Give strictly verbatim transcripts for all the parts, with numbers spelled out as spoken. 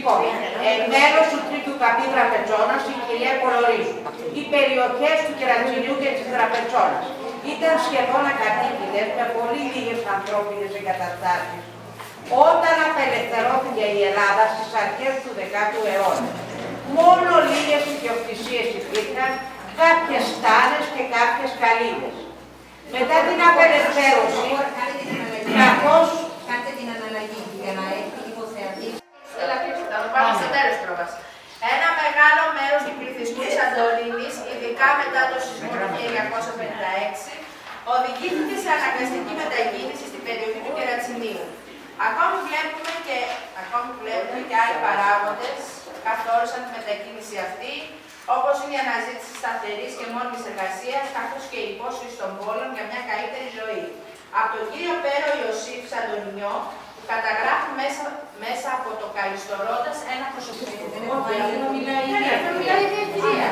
Λοιπόν, εν μέρος του τρίτου καπί Τραπετσόνας, η κυρία Κολορίζου. Οι περιοχές του Κερατσινιού και της Τραπετσόνας ήταν σχεδόν ακατοίκητες με πολύ λίγες ανθρώπινες εγκαταστάσεις όταν απελευθερώθηκε η Ελλάδα στις αρχές του δεκάτου αιώνα. Μόνο λίγες ιδιοκτησίες υπήρχαν, κάποιες στάνες και κάποιες καλύβες. Μετά την απελευθέρωση, καθώς... Κάντε την αναλλαγή για να έχει υποθεατή. Θα το πάμε στο τέλος πρόβας. Ένα μεγάλο μέρος του πληθυσμού της Σαντορίνης, ειδικά μετά το σεισμό του χίλια εννιακόσια πενήντα έξι, οδηγήθηκε σε αναγκαστική μετακίνηση στην περιοχή του Κερατσινίου. Ακόμη βλέπουμε και, ακόμη βλέπουμε και άλλοι παράγοντες καθόρισαν τη μετακίνηση αυτή, όπως είναι η αναζήτηση σταθερής και μόνιμης εργασίας, καθώς και η υπόσχεση των πόλων για μια καλύτερη ζωή. Από τον κύριο Πέρο Ιωσήφ Σαντονινιό, που καταγράφει μέσα, μέσα από το Καλιστορώτας ένα προσωπικό. Όχι, αυτό μιλάει η κυρία.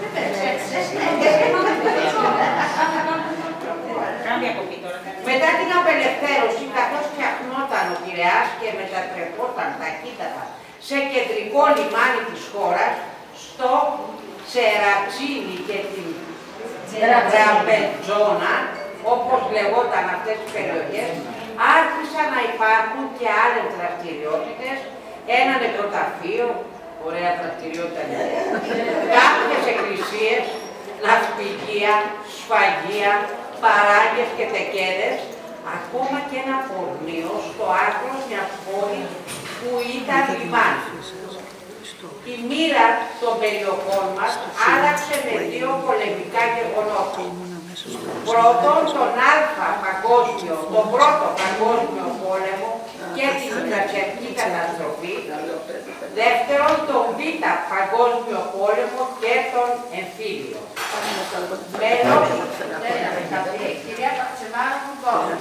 Μετά την απελευθέρωση, καθώς φτιαχνόταν ο Πειραιάς και μετατρεπόταν ταχύτατα σε κεντρικό λιμάνι της χώρας, στο Τσερατσίνι και την Τραπετσόνα, όπως λεγόταν αυτές τις περιοχές, άρχισαν να υπάρχουν και άλλες δραστηριότητες, ένα νεκροταφείο, ωραία δραστηριότητα, κάποιες εκκλησίες, ναυπηγεία, σφαγεία, παράγες και τεκέδες, ακόμα και ένα πορνείο στο άκρο μιας πόλης που ήταν λιμάνι. Η μοίρα των περιοχών μας άλλαξε με δύο πολεμικά γεγονότα. Πρώτον, τον Α παγκόσμιο, τον πρώτο παγκόσμιο πόλεμο και την Ουκρανική καταστροφή. Δεύτερον, τον Β παγκόσμιο πόλεμο και τον εμφύλιο. Μέλος, κυρία Πατσεμάρου Κόβου.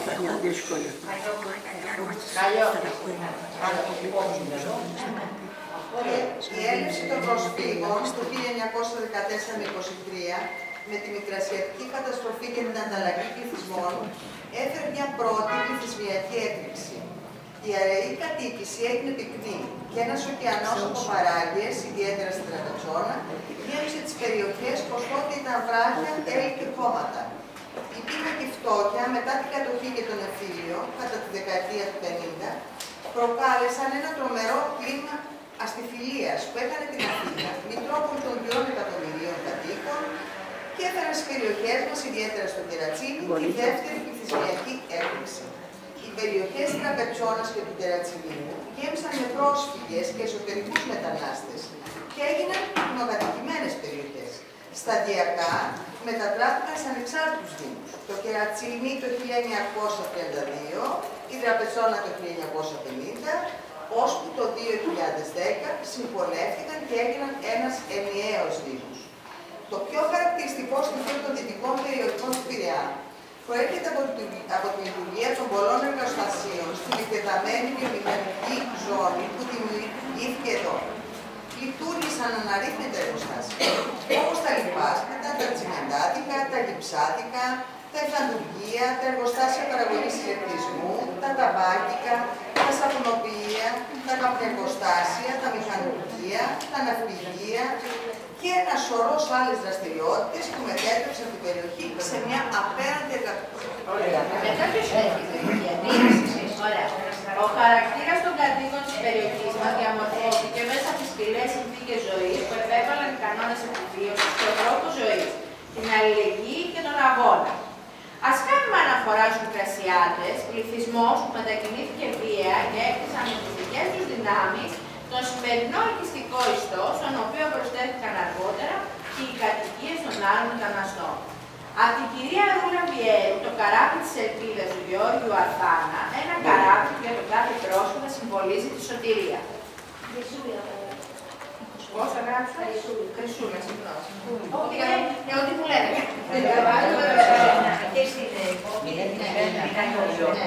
Η έλλειψη των προσφύγων το χίλια εννιακόσια δεκατέσσερα με είκοσι τρία με τη μικρασιατική καταστροφή και την ανταλλαγή πληθυσμών έφερε μια πρώτη πληθυσμιακή έκρηξη. Η αραιή κατοίκηση έγινε πυκνή και ένας ωκεανός από παράγειες, ιδιαίτερα στην Τραπετσόνα, γέμισε τις περιοχές πως τότε ήταν βράχια, έλη και χώματα. Η πείνα και η φτώχεια μετά την κατοχή και τον εμφύλιο, κατά τη δεκαετία του πενήντα, προκάλεσαν ένα τρομερό κλίμα αστιφιλίας που έκανε την Αθήνα μητρόπολη των τριών εκατομμυρίων κατοίκων και έφεραν στις περιοχές μας, ιδιαίτερα στο Κερατσίνι, τη δεύτερη πληθυσμιακή έκρηξη. Οι περιοχές της Τραπετσόνας και του Κερατσινίου γέμισαν με πρόσφυγες και εσωτερικούς μετανάστες και έγιναν κοινοκατοικημένες περιοχές. Σταδιακά μετατράπηκαν σε ανεξάρτητους δήμους. Το Κερατσίνι το χίλια εννιακόσια τριάντα δύο, η Τραπετσόνα το χίλια εννιακόσια πενήντα, ώσπου το δύο χιλιάδες δέκα συμφωνεύτηκαν και έγιναν ένας ενιαίος δήμος. Το πιο χαρακτηριστικό στοιχείο των δυτικών περιοχών του Πειραιά προέρχεται από τη, από τη λειτουργία των πολλών εργοστασίων στην εκτεταμένη βιομηχανική ζώνη που δημιουργήθηκε εδώ. Λειτουργήσαν αναρρύθμιτα εργοστάσια, όπως τα λιπάσματα, τα τσιμεντάτικα, τα γυψάτικα, τα υφαντουργεία, τα εργοστάσια παραγωγής ηλεκτρισμού, τα ταμπάκικα, τα σαπουνοποιεία, τα καπνεργοστάσια, τα μηχανουργεία, τα ναυπηγεία και ένα σωρό άλλες δραστηριότητες που μετέτρεψαν την περιοχή σε μια απέραντη εργατικότητα. Μετά ποιος έχει Ωραία. Ο χαρακτήρας των κατοίκων της περιοχής μας διαμορφώθηκε μέσα από τις σκληρές συνθήκες ζωής που επέβαλαν οι κανόνες επιβίωσης και ο τρόπος ζωής, την αλληλεγγύη και τον αγώνα. Ας κάνουμε αναφορά στους Μικρασιάτες, πληθυσμός που μετακινήθηκε βία και έκτισαν με τις δικές τους δυνάμεις τον σημερινό ελκυστικό ιστό, στον οποίο προσθέθηκαν αργότερα και οι κατοικίες των άλλων μεταναστών. Από την κυρία Ρούλα Βιέρου, το καράβι της Ελπίδας του Γεώργιου Αρθάνα, ένα καράβι που για τον κάθε πρόσωπο συμβολίζει τη σωτηρία. Χρυσούλα. Πώς θα γράψω? Χρυσούλα, συγγνώμη. Και ό,τι μου λένε. Και στην υπόκειται.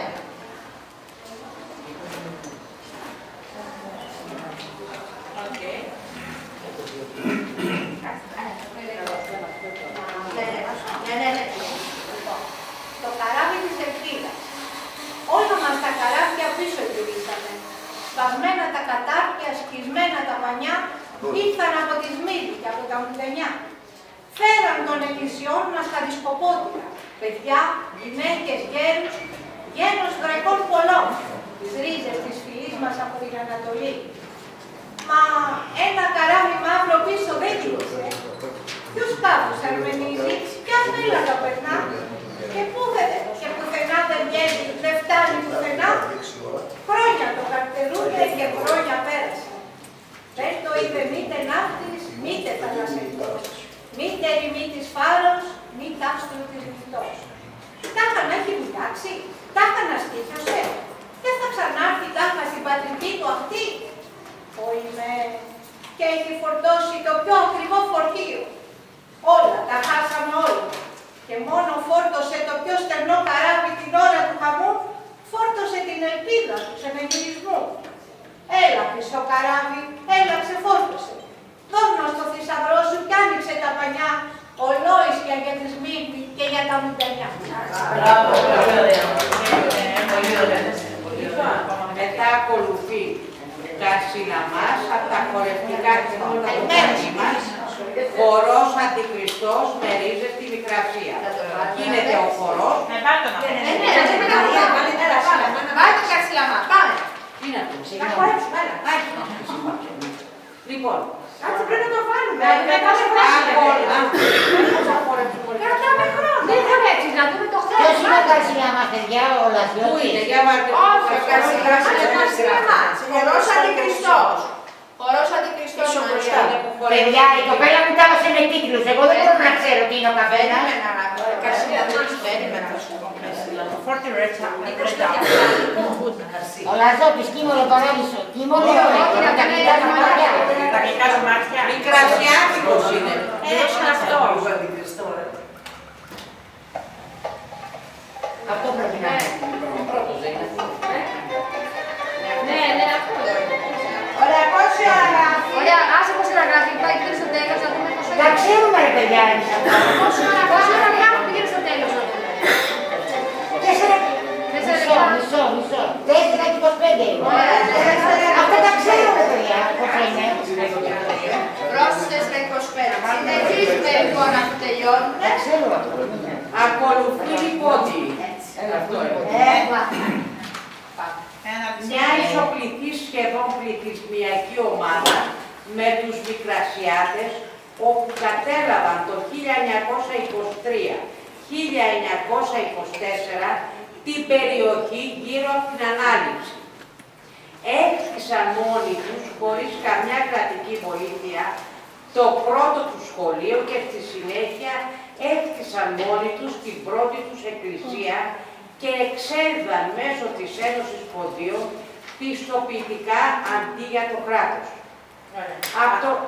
Το καράβι της Ελπίδας. Όλα μας τα καράβια πίσω γυρίσαμε. Σπασμένα τα κατάρτια, ευτυχισμένα τα πανιά ήρθαν από τη Σμύρνη και από τα Μουδενιά. Φέραν των εκκλησιών μας τα δισκοπότηρα, παιδιά, γυναίκες, γέρους, γένος γραϊκών πολλών, τις ρίζες της φυλής μας από την Ανατολή. Μα ένα καράβι μαύρο πίσω δεν γύρισε. Ποιος κάπως αρμενίζει, ποια μήλακα περνά, και πού δεν, και πουθενά δεν βγαίνει, δεν φτάνει πουθενά. Χρόνια το καρτερούνε και χρόνια πέρασε. Δεν το είπε μήτε ναύτης, μήτε θαλασσικτός, μήτε ερημίτης φάρος, μη τάστρο της νυχτός. Τάχα να έχει βουλάξει, τάχα να στήθιωσε, δεν θα ξανάρθει τάχα στην πατρική του αυτή. Ωιμέ, και έχει φορτώσει το πιο ακριβό φορτίο. Όλα τα χάσαμε όλοι. Και μόνο φόρτωσε το πιο στενό καράβι την ώρα του χαμού, φόρτωσε την ελπίδα του ξενεγυρισμού. Έλα στο καράβι, έλα ξεφόρτωσε. Δώνα στο θησαυρό σου κι άνοιξε τα πανιά, ολόησια για τη Σμύρνη και για τα Μουδενιά. Μπράβο, πολύ ωραία. Πολύ ωραία. Μετά ακολουθεί Καρσιλαμάς από τα χορευτικά της μας, χορός Αντικριστός με ρίζες στη Μικρασία. Γίνεται ο χορός. Ναι, πάρε το Πάρε το Καρσιλαμά, πάμε. Τι να το να χορέψουμε, έλα, λοιπόν, Κάτσε πρέπει να το βάλουμε. Κρατάμε χρόνο. Δεν θα έτσι, να δούμε το χρόνο. Ποιος είναι ο Καρσιλαμάς, παιδιά, ο Λασιώτης? πού είναι, για βάρτε. Όχι, ο Καρσιλαμάς. Χορός Αντικριστός. Χορός Αντικριστός. Παιδιά, η κοπέλα μου τα έδωσε με τίτλους. Εγώ δεν μπορώ να ξέρω τι είναι ο καφένας. Ο Λαζώτης, Κίμωρο Παράδεισο. Κίμωρο, τα γλυκά σου μάτια. Τα γλυκά σου μάτια. Μικρασιάτικος είναι. Έτσι είναι αυτό. Αυτό πρέπει να είναι. Ναι, ναι, αυτό. Ωραία, πόση ώρα. Ωραία, άσε πως είναι να γράφει, πάει πήγαινε στο τέλος, να δούμε πόσο Τα ξέρουμε ρε παιδιά εμείς αυτά. Πόσο ώρα, πόσο ώρα γράφει, πήγαινε στο τέλος να δούμε. Τέσσερα, Τέσσερα μισό, λεπτά. μισό, μισό. Τέσσερα και είκοσι πέντε είναι. Αυτά τα ξέρουμε παιδιά, πώς είναι. Προς τέσσερα είκοσι πέντε. Συνεχίζουμε λοιπόν να τελειώνουν. Τα ξέρω αυτό. Ακολουθεί λοιπόν αυτό μια ισοπληθή σχεδόν πληθυσμιακή ομάδα με τους Μικρασιάτες, όπου κατέλαβαν το χίλια εννιακόσια είκοσι τρία με χίλια εννιακόσια είκοσι τέσσερα την περιοχή γύρω από την Ανάληψη. Έκτισαν μόνοι τους, χωρίς καμιά κρατική βοήθεια, το πρώτο του σχολείο και στη συνέχεια έκτισαν μόνοι τους την πρώτη τους εκκλησία και εξέδιδαν μέσω της Ένωσης Ποδίων πιστοποιητικά αντί για το κράτος. Από το...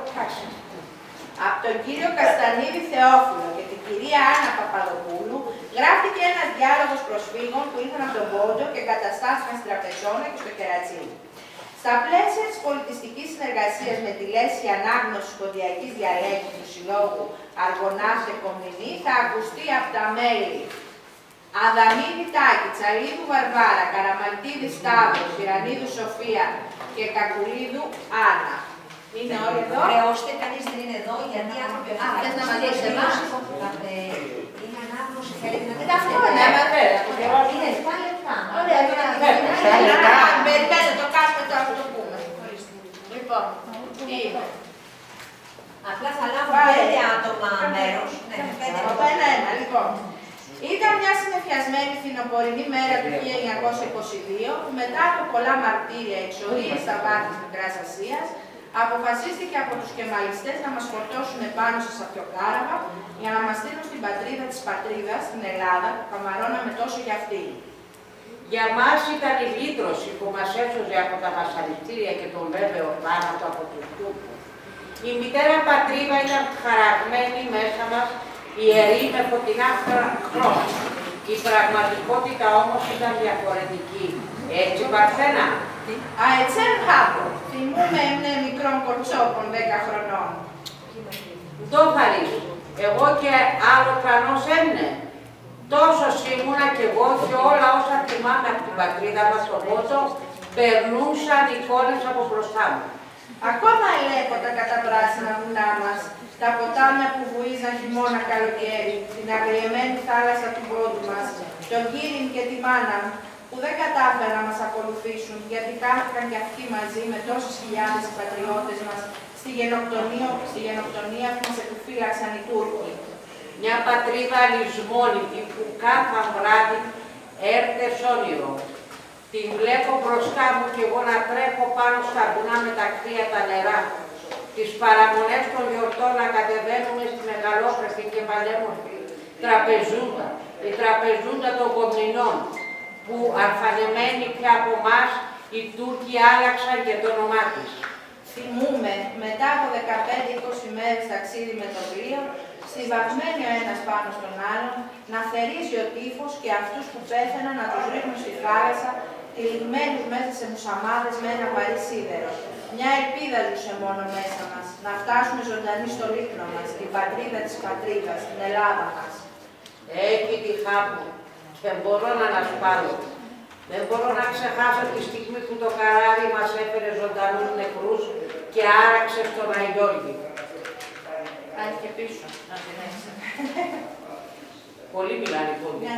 Από τον κύριο Καστανίδη Θεόφιλο και την κυρία Άννα Παπαδοπούλου γράφτηκε ένας διάλογος προσφύγων που ήρθαν από τον Πόντο και καταστάθηκαν στην Τραπεζόνα και στο Κερατσίνι. Στα πλαίσια της πολιτιστικής συνεργασίας με τη Λέση Ανάγνωσης Ποντιακής Διαλέκτου του Συλλόγου Αργωνάς και Κομνηνή θα ακουστεί από τα μέλη Αδαμίδη Τάκη, Τσαλίδου Βαρβάρα, Καραμαλτίδη Σταύρος, Ιρανίδου Σοφία και Κακουλίδου Άννα. Είναι όλοι εδώ. Χρεώστε, κανείς δεν είναι εδώ, γιατί οι άνθρωποι Α, θες να μας δώσεις εμάς. Είναι ανάγνωση, θέλετε να δείτε. Αυτό είναι, άμα Είναι επτά λεπτά. Ωραία, τώρα περιμένετε, το κάνουμε τώρα που το πούμε. Λοιπόν, τι είναι. Απλά θα λάβουν πέντε άτομα μέρος. Ναι, πέντε Από ένα-ένα, λοιπόν. Ήταν μια συνεφιασμένη φθινοπορεινή μέρα του χίλια εννιακόσια είκοσι δύο που μετά από πολλά μαρτύρια εξορίες στα βάθη της Μικράς Ασίας αποφασίστηκε από τους κεμαλιστές να μας φορτώσουν επάνω σε σαπιοκάραβα για να μας στείλουν στην πατρίδα της πατρίδας, στην Ελλάδα, που καμαρώναμε τόσο για αυτή. Για μας ήταν η λύτρωση που μας έσωζε από τα βασανιστήρια και τον βέβαιο θάνατο από τους Τούρκους. Η μητέρα πατρίδα ήταν χαραγμένη μέσα μας, ιερή με φωτεινά χρόνια. Η πραγματικότητα όμως ήταν διαφορετική. Έτσι, Παρθένα. Αετσέρ χάπο, θυμούμε έμνε μικρών κορτσόπων δέκα χρονών. Το χαρίς. Εγώ και άλλο τρανός έμνε. Τόσο ήμουνα κι εγώ και όλα όσα θυμάμαι από την πατρίδα μας στον Πόντο περνούσαν εικόνες από μπροστά μου. Ακόμα ελέγχω τα καταπράσινα βουνά μας, τα ποτάμια που βουίζαν χειμώνα καλοκαίρι, την αγριεμένη θάλασσα του πόντου μας, τον Κύριν και τη μάνα μου, που δεν κατάφεραν να μας ακολουθήσουν, γιατί χάθηκαν κι αυτοί μαζί με τόσες χιλιάδες πατριώτες μας στη γενοκτονία, στη γενοκτονία που μας επιφύλαξαν οι Τούρκοι. Μια πατρίδα λησμόνητη που κάθε βράδυ έρθες όνειρο. Την βλέπω μπροστά μου κι εγώ να τρέχω πάνω στα βουνά με τα κρύα τα νερά. Τις παραμονές των γιορτών να κατεβαίνουμε στη μεγαλόφρεστη και παλέμορφη τραπεζούντα, η τραπεζούντα των κομνηνών, που αρφανεμένοι πια από εμάς οι Τούρκοι άλλαξαν και το όνομά της. Θυμούμε, μετά από δεκαπέντε είκοσι μέρες ταξίδι με το πλοίο, στιβαγμένοι ο ένας πάνω στον άλλον, να θερίζει ο τύφος και αυτούς που πέθαιναν να τους ρίχνουν στη θάλασσα, τυλιγμένους μέσα σε μουσαμάδες με ένα βαρύ σίδερο. Μια ελπίδα ζούσε μόνο μέσα μας, να φτάσουμε ζωντανοί στο λίκνο μας, την πατρίδα της πατρίδας, την Ελλάδα μας. Έχει τη χάπου και μπορώ να ανασπάρω. Δεν μπορώ να ξεχάσω τη στιγμή που το καράβι μας έφερε ζωντανούς νεκρούς και άραξε στον Αγιώργη. Πάει και πίσω, να την έξω. Πολύ μιλάνε οι πόντοι.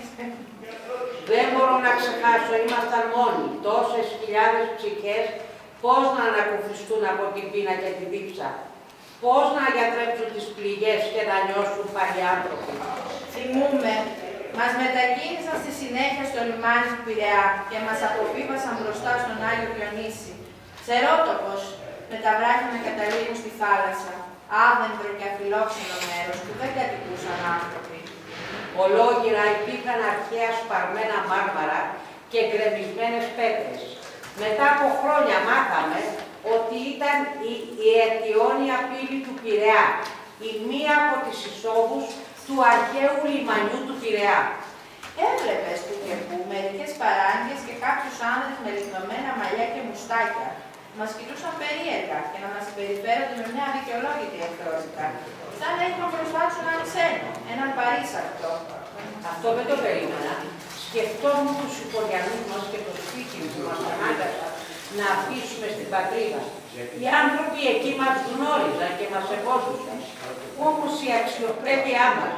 Δεν μπορώ να ξεχάσω, ήμασταν μόνοι, τόσες χιλιάδες ψυχές, πώς να ανακουφιστούν από την πείνα και τη δίψα. Πώς να γιατρέψουν τις πληγές και να νιώσουν πάλι άνθρωποι. Θυμούμε, μας μετακίνησαν στη συνέχεια στο λιμάνι του Πειραιά και μας αποβίβασαν μπροστά στον Άγιο Διονύση. Ξερότοπος, με τα βράχια να καταλήγουν στη θάλασσα, άβεντρο και αφιλόξενο μέρος που δεν κατοικούσαν άνθρωποι. Ολόγυρα υπήρχαν αρχαία σπαρμένα μάρμαρα και γκρεμισμένες πέτρες. Μετά από χρόνια μάθαμε ότι ήταν η, η αιτιόνια πύλη του Πειραιά, η μία από τις εισόδους του αρχαίου λιμανιού του Πειραιά. Έβλεπες του και που μερικές παράγγες και κάποιους άνδρες με λιγνωμένα μαλλιά και μουστάκια. Μας κοιτούσαν περίεργα και να μας συμπεριφέρονται με μια αδικαιολόγητη εχθρότητα. Σαν να είχαν μπροστά τους έναν ξένο, έναν παρήσακτο. Αυτό δεν το περίμενα. Σκεφτόμουν τους υπογειανούς μας και το σπίτι που μας ανάγκασαν να αφήσουμε στην πατρίδα. Οι άνθρωποι εκεί μας γνώριζαν και μας ευόζουσαν. Όμως η αξιοπρέπειά μας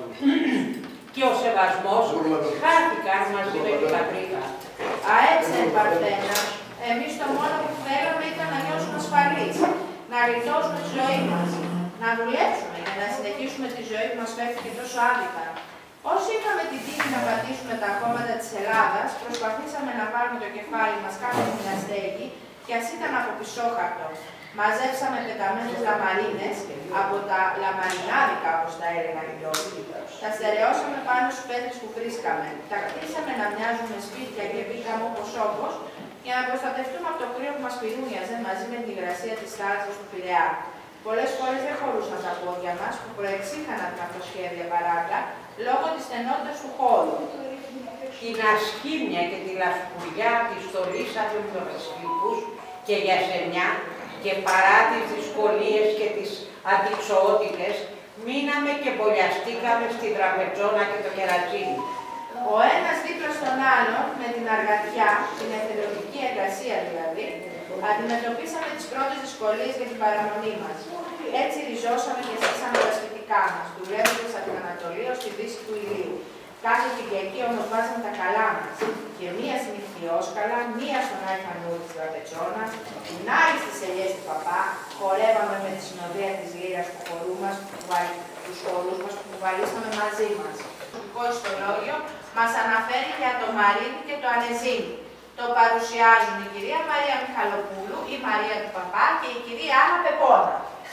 και ο σεβασμός χάθηκαν μαζί με την πατρίδα. Αέξεν Παρθένα, εμείς το μόνο που θέλαμε ήταν να νιώσουμε ασφαλείς, να γλιτώσουμε τη ζωή μας, να δουλέψουμε για να συνεχίσουμε τη ζωή που μας φέρθηκε τόσο άδικα. Όσοι είχαμε την τύχη να πατήσουμε τα κόμματα της Ελλάδας, προσπαθήσαμε να βάλουμε το κεφάλι μας κάτω από μια στέγη και ας ήταν από πισόχαρτο. Μαζέψαμε πεταμένες λαμαρίνες από τα λαμαρινάδικα, όπως τα έλεγαν οι Τούρκοι. Τα στερεώσαμε πάνω στους πέτρες που βρίσκαμε. Τα κτίσαμε να μοιάζουν με σπίτια και μπήκαμε όπως όπως για να προστατευτούμε από το κρύο που μας πυρούνιαζε μαζί με την υγρασία της θάλασσας του Πειραιά. Πολλές φορές δεν χωρούσαν τα πόδια μας που προεξήχαναν την αυτοσχέδια παράγκα λόγω της στενότητας του χώρου. Την ασχήμια και τη λασπουριά της στολίσαμε με τους και για σεμιά και παρά τις δυσκολίες και τις αντιξοότητες, μείναμε και μπολιαστήκαμε στην τραπεζόνα και το κερατσίνι. Ο ένας δίπλα στον άλλον, με την αργατιά, την εθελοντική εργασία δηλαδή, αντιμετωπίσαμε τις πρώτες δυσκολίες για την παραμονή μας. Έτσι ριζώσαμε και στήσαμε τα σπιτικά μας, δουλεύοντας από την Ανατολή ως τη δύση του ηλίου. Κάθε Κυριακή όμως βάζαμε τα καλά μας. Και μία στην Ιχθυόσκαλα, μία στον Αϊφανούρη της Τραπετσόνας, την άλλη στις ελιές του Παπά, χορεύαμε με τη συνοδεία της Λύρας του χορού μας, τους χορούς μας που κουβαλήσαμε μαζί μας. Το τοπικό ιστολόγιο μας αναφέρει για το Μαρίνι και το Ανεζίνι. Το παρουσιάζουν η κυρία Μαρία Μιχαλοπούλου, η Μαρία του Παπά και η κυρία Άννα Πεπώνα.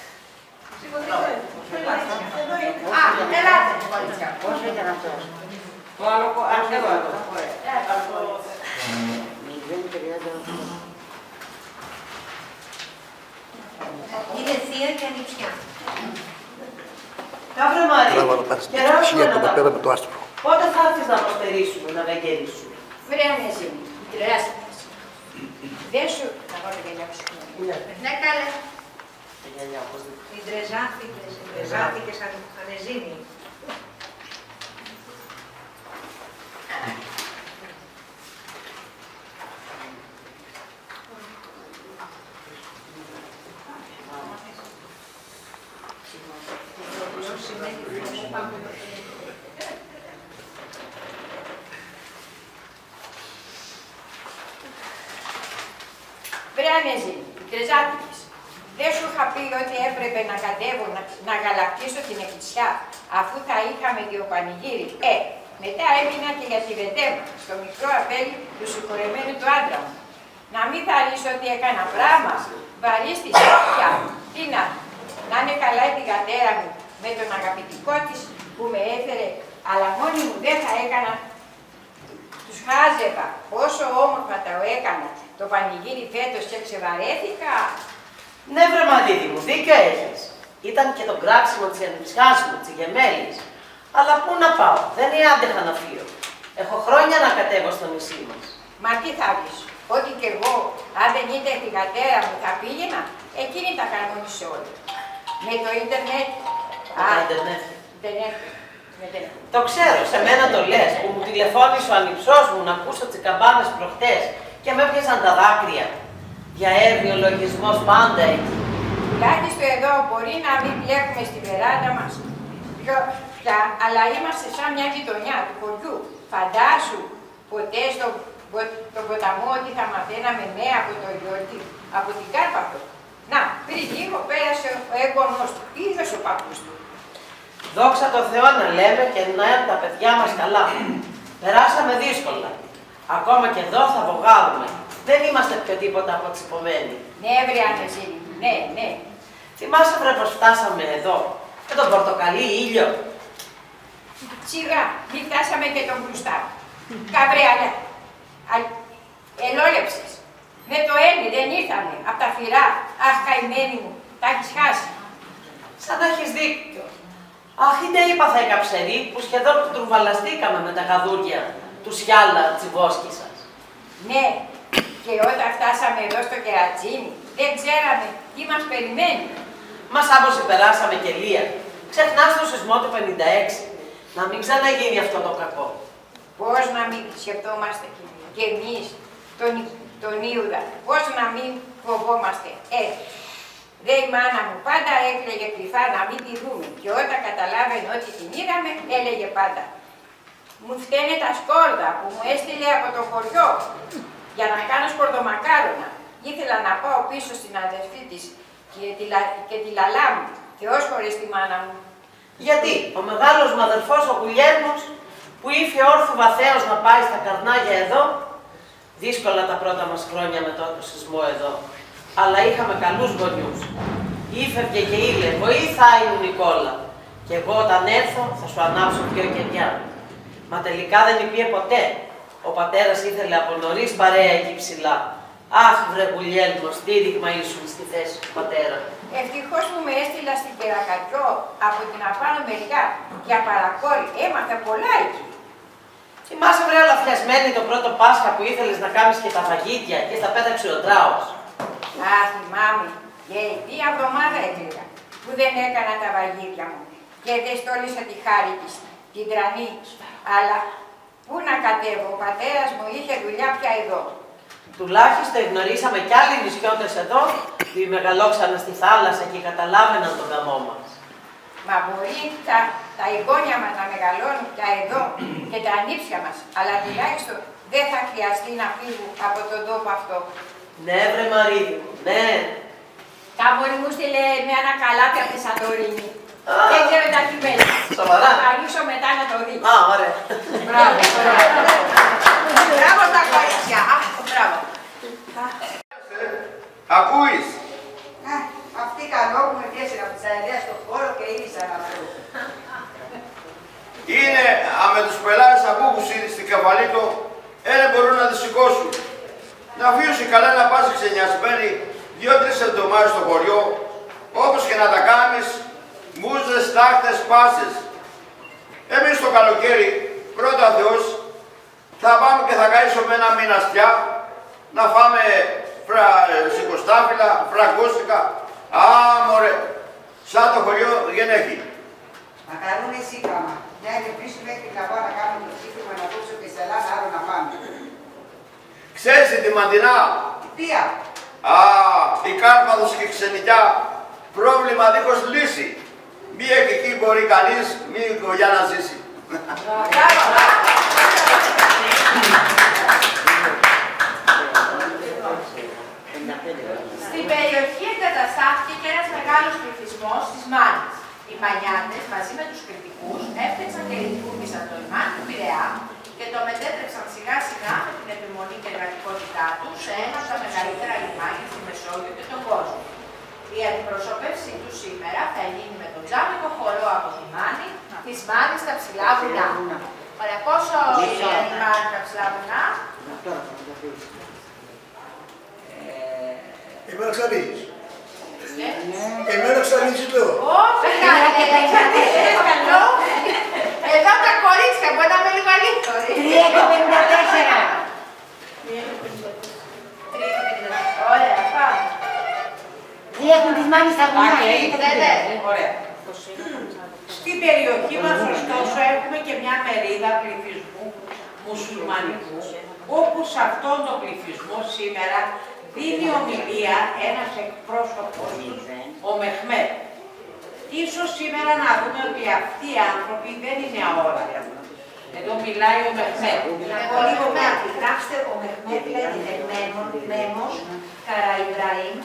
Α, ελάτε. Πώς ήταν αυτός? Το άλλο, ας εδώ εδώ. Είναι θεία και ανιψιά. Καύρο Μαρή, καιράσουμε να τα πέρα με το άστρο. Πότε θα έρθεις να προστερήσουμε, να βαγγέλισουμε? Βρε Ανεζίνη, τρελάσαι. Δεν σου... Θα βάλω γυαλιά που σου ναι, καλέ. Την τρεζάθηκες, τρεζάθηκες Ανεζίνη. Νεζίνη, η Τρεζάτικης. Δεν σου είχα πει ότι έπρεπε να κατέβω να, να γαλακτήσω την εκκλησιά, αφού θα είχαμε και ο πανηγύρι. Ε, μετά έμεινα και για τη Βεντέμα, στο μικρό απέλι του συγχωρεμένου του άντρα μου. Να μην θα ρίξω ότι έκανα πράγμα, βαρίστησε πια. Τι να, να είναι καλά η γατέρα μου με τον αγαπητικό της που με έφερε, αλλά μόνη μου δεν θα έκανα. Τους χάζευα, πόσο όμορφα τα έκανα το πανηγύρι φέτος και ξεβαρέθηκα. Ναι, βρε Μαρίδη μου, δίκιο έχεις. Ήταν και το κράξιμο της ανιψιάς μου, της Γεμέλης. Αλλά πού να πάω, δεν είναι άντεχα να φύγω. Έχω χρόνια να κατέβω στο νησί μας. Μα τι θα πεις, ότι κι εγώ, αν δεν ήταν η γατέρα μου θα πήγαινα, εκείνη τα κανόνισε όλα. Με το ίντερνετ. Με το ίντερνετ. Ίντερνετ. Το ξέρω, σε μένα το λες, που μου τηλεφώνησε ο ανιψός μου να ακούσω τις καμπάνες προχτές και με έπιασαν τα δάκρυα. Για έρμιο λογισμός πάντα εκεί. Τουλάχιστον εδώ μπορεί να μην βλέπουμε στη βεράντα μας πιο πια, αλλά είμαστε σαν μια γειτονιά του χωριού. Φαντάσου ποτέ στον το ποταμό ότι θα μαθαίναμε νέα από το Γιώργη, από την Κάρπαθο. Να, πριν λίγο πέρασε ο έγγονος του, είδος ο παππούς του. Δόξα τω Θεώ να λέμε και να είναι τα παιδιά μας καλά. Περάσαμε δύσκολα. Ακόμα και εδώ θα βογάλουμε. Δεν είμαστε πιο τίποτα από τις υπομένοι. Ναι, βρε Ανεζίνη, ναι, ναι. Θυμάσαι βρε πως φτάσαμε εδώ, με τον πορτοκαλί ήλιο. Σιγά, μην φτάσαμε και τον μπροστά. Καβρέα, ελόλεψες. Με το Έλλη δεν ήρθαμε, απ' τα φυρά. Αχ, καημένη μου, τα έχεις χάσει. Σαν να έχεις δίκιο. Αχ, είναι είπαθα η καψερή που σχεδόν τρουβαλαστήκαμε με τα γαδούρια του Σιάλα Τσιβόσκη σας. Ναι, και όταν φτάσαμε εδώ στο Κερατσίνι, δεν ξέραμε τι μας περιμένει. Μας άμμωση περάσαμε και λία. Ξεχνάς το σεισμό του πενήντα έξι. Να μην ξαναγίνει αυτό το κακό. Πώς να μην σκεφτόμαστε κι εμείς τον, τον Ιούδα, πώς να μην φοβόμαστε. Ε, δε η μάνα μου πάντα έκλαιγε κρυφά να μην τη δούμε και όταν καταλάβαινε ότι την είδαμε, έλεγε πάντα «Μου φταίνε τα σκόρδα που μου έστειλε από το χωριό για να κάνω σκορδομακάρονα. Ήθελα να πάω πίσω στην αδερφή της και τη, και τη λαλά μου, Θεός χωρίς τη μάνα μου». Γιατί ο μεγάλος μου αδερφός ο Γουλιέρμος που ήρθε όρθου βαθέως να πάει στα καρνάγια εδώ, δύσκολα τα πρώτα μας χρόνια μετά το σεισμό εδώ, αλλά είχαμε καλούς γονιούς. Ήφευγε και ήλε, βοήθα η Νικόλα. Και εγώ όταν έρθω θα σου ανάψω δυο κεριά. Μα τελικά δεν υπήρχε ποτέ. Ο πατέρας ήθελε από νωρίς παρέα εκεί ψηλά. Αχ, βρε Γουλιέλμο, στήριγμα ήσουν στη θέση του πατέρα. Ευτυχώς που με έστειλα στην Κερακατιό από την απάνω μεριά για παρακόρη. Έμαθα πολλά εκεί. Θυμάσαι βρε αλαφιασμένη το πρώτο Πάσχα που ήθελες να κάνεις και τα φαγίτια και στα πέταξε ο Τράος. Α, θυμάμαι. Και μία εβδομάδα έκλαιγα που δεν έκανα τα βαγίδια μου και δεν στόλισα τη χάρη της, την τρανή. Αλλά πού να κατέβω, ο πατέρας μου είχε δουλειά πια εδώ. Τουλάχιστον γνωρίσαμε κι άλλοι νησιώτες εδώ που μεγαλόξαναν στη θάλασσα και καταλάβαιναν τον γαμό μας. Μα μπορεί τα, τα εγγόνια μας να μεγαλώνουν πια εδώ και τα ανήψια μας, αλλά τουλάχιστον δεν θα χρειαστεί να φύγουν από τον τόπο αυτό. Ναι, βρε Μαρίδη μου, ναι. Τα μόνη μου στείλε με ένα καλάθι από τη Σαντορίνη. Δεν ξέρω τα κειμένη. Σοβαρά. Θα ανοίξω μετά να το δεις. Α, ωραία. Μπράβο. Μπράβο τα κορίτσια. Αχ, μπράβο. Ακούεις. Αυτή καλό που με πιέσει από τη Σαρδία στον χώρο και ήρθα να βρω. Είναι με τους πελάτες ακούγους στην κεφαλή του, δεν μπορούν να τη σηκώσουν. Να αφήσει καλά να πας ξενιασμένη δύο-τρεις εβδομάδες στο χωριό, όπως και να τα κάνεις, μούζες, τάχτες, πάσες. Εμείς το καλοκαίρι, πρώτα Θεός, θα πάμε και θα κάισουμε ένα μηναστιά, να φάμε φρα, σικοστάφυλλα, φραγκόστικα. Α, μωρέ, σαν το χωριό δεν έχει. Να κάνουμε σύγχραμα. Μια και πίσω μέχρι να πάω να κάνουμε το σύγχραμα να δώσω και σε Ελλάδα, άλλο να πάμε. Ξέρεις τη Μαντινά. Ποια. Α, η Κάρπαθος και η Ξενικιά, πρόβλημα δίχως λύση. Μία και εκεί μπορεί κανείς, μία οικογένεια να ζήσει. πενήντα πέντε διεκδίκησαν το λιμάνι του Πειραιά και το μετέτρεψαν σιγά σιγά με την επιμονή και εργατικότητά του σε ένα από τα μεγαλύτερα λιμάνια στη Μεσόγειο και τον κόσμο. Η αντιπροσώπευσή του σήμερα θα γίνει με τον τζάμικο χορό από τη Μάνη, της Μάνης στα ψηλά βουνά. Ωραία, πόσο είναι η Μάνη στα ψηλά βουνά? Εμένα ξαρίζεις. Εμένα ξαρίζεις λέω. Όχι, καλό. Εδώ τα κορίτσια μπορεί να είμαι λίγο αλήθωρη. τρία και πενήντα τέσσερα. Ωραία, πάμε. Τι έχουν τις μάνες στα βουνά. Ωραία. Στην περιοχή μας, ωστόσο, έχουμε και μια μερίδα πληθυσμού μουσουλμανικού, όπου σε αυτόν τον πληθυσμό σήμερα δίνει ομιλία ένας εκπρόσωπος τους, ο Μεχμέτ. Ίσως σήμερα να δούμε ότι αυτοί οι άνθρωποι δεν είναι αόρατοι. Εδώ μιλάει ο Μεχμέτ. Εγώ λίγο να κοιτάξτε, ο Μεχμέτ λέγεται Μέμος Καραϊμπραήμ.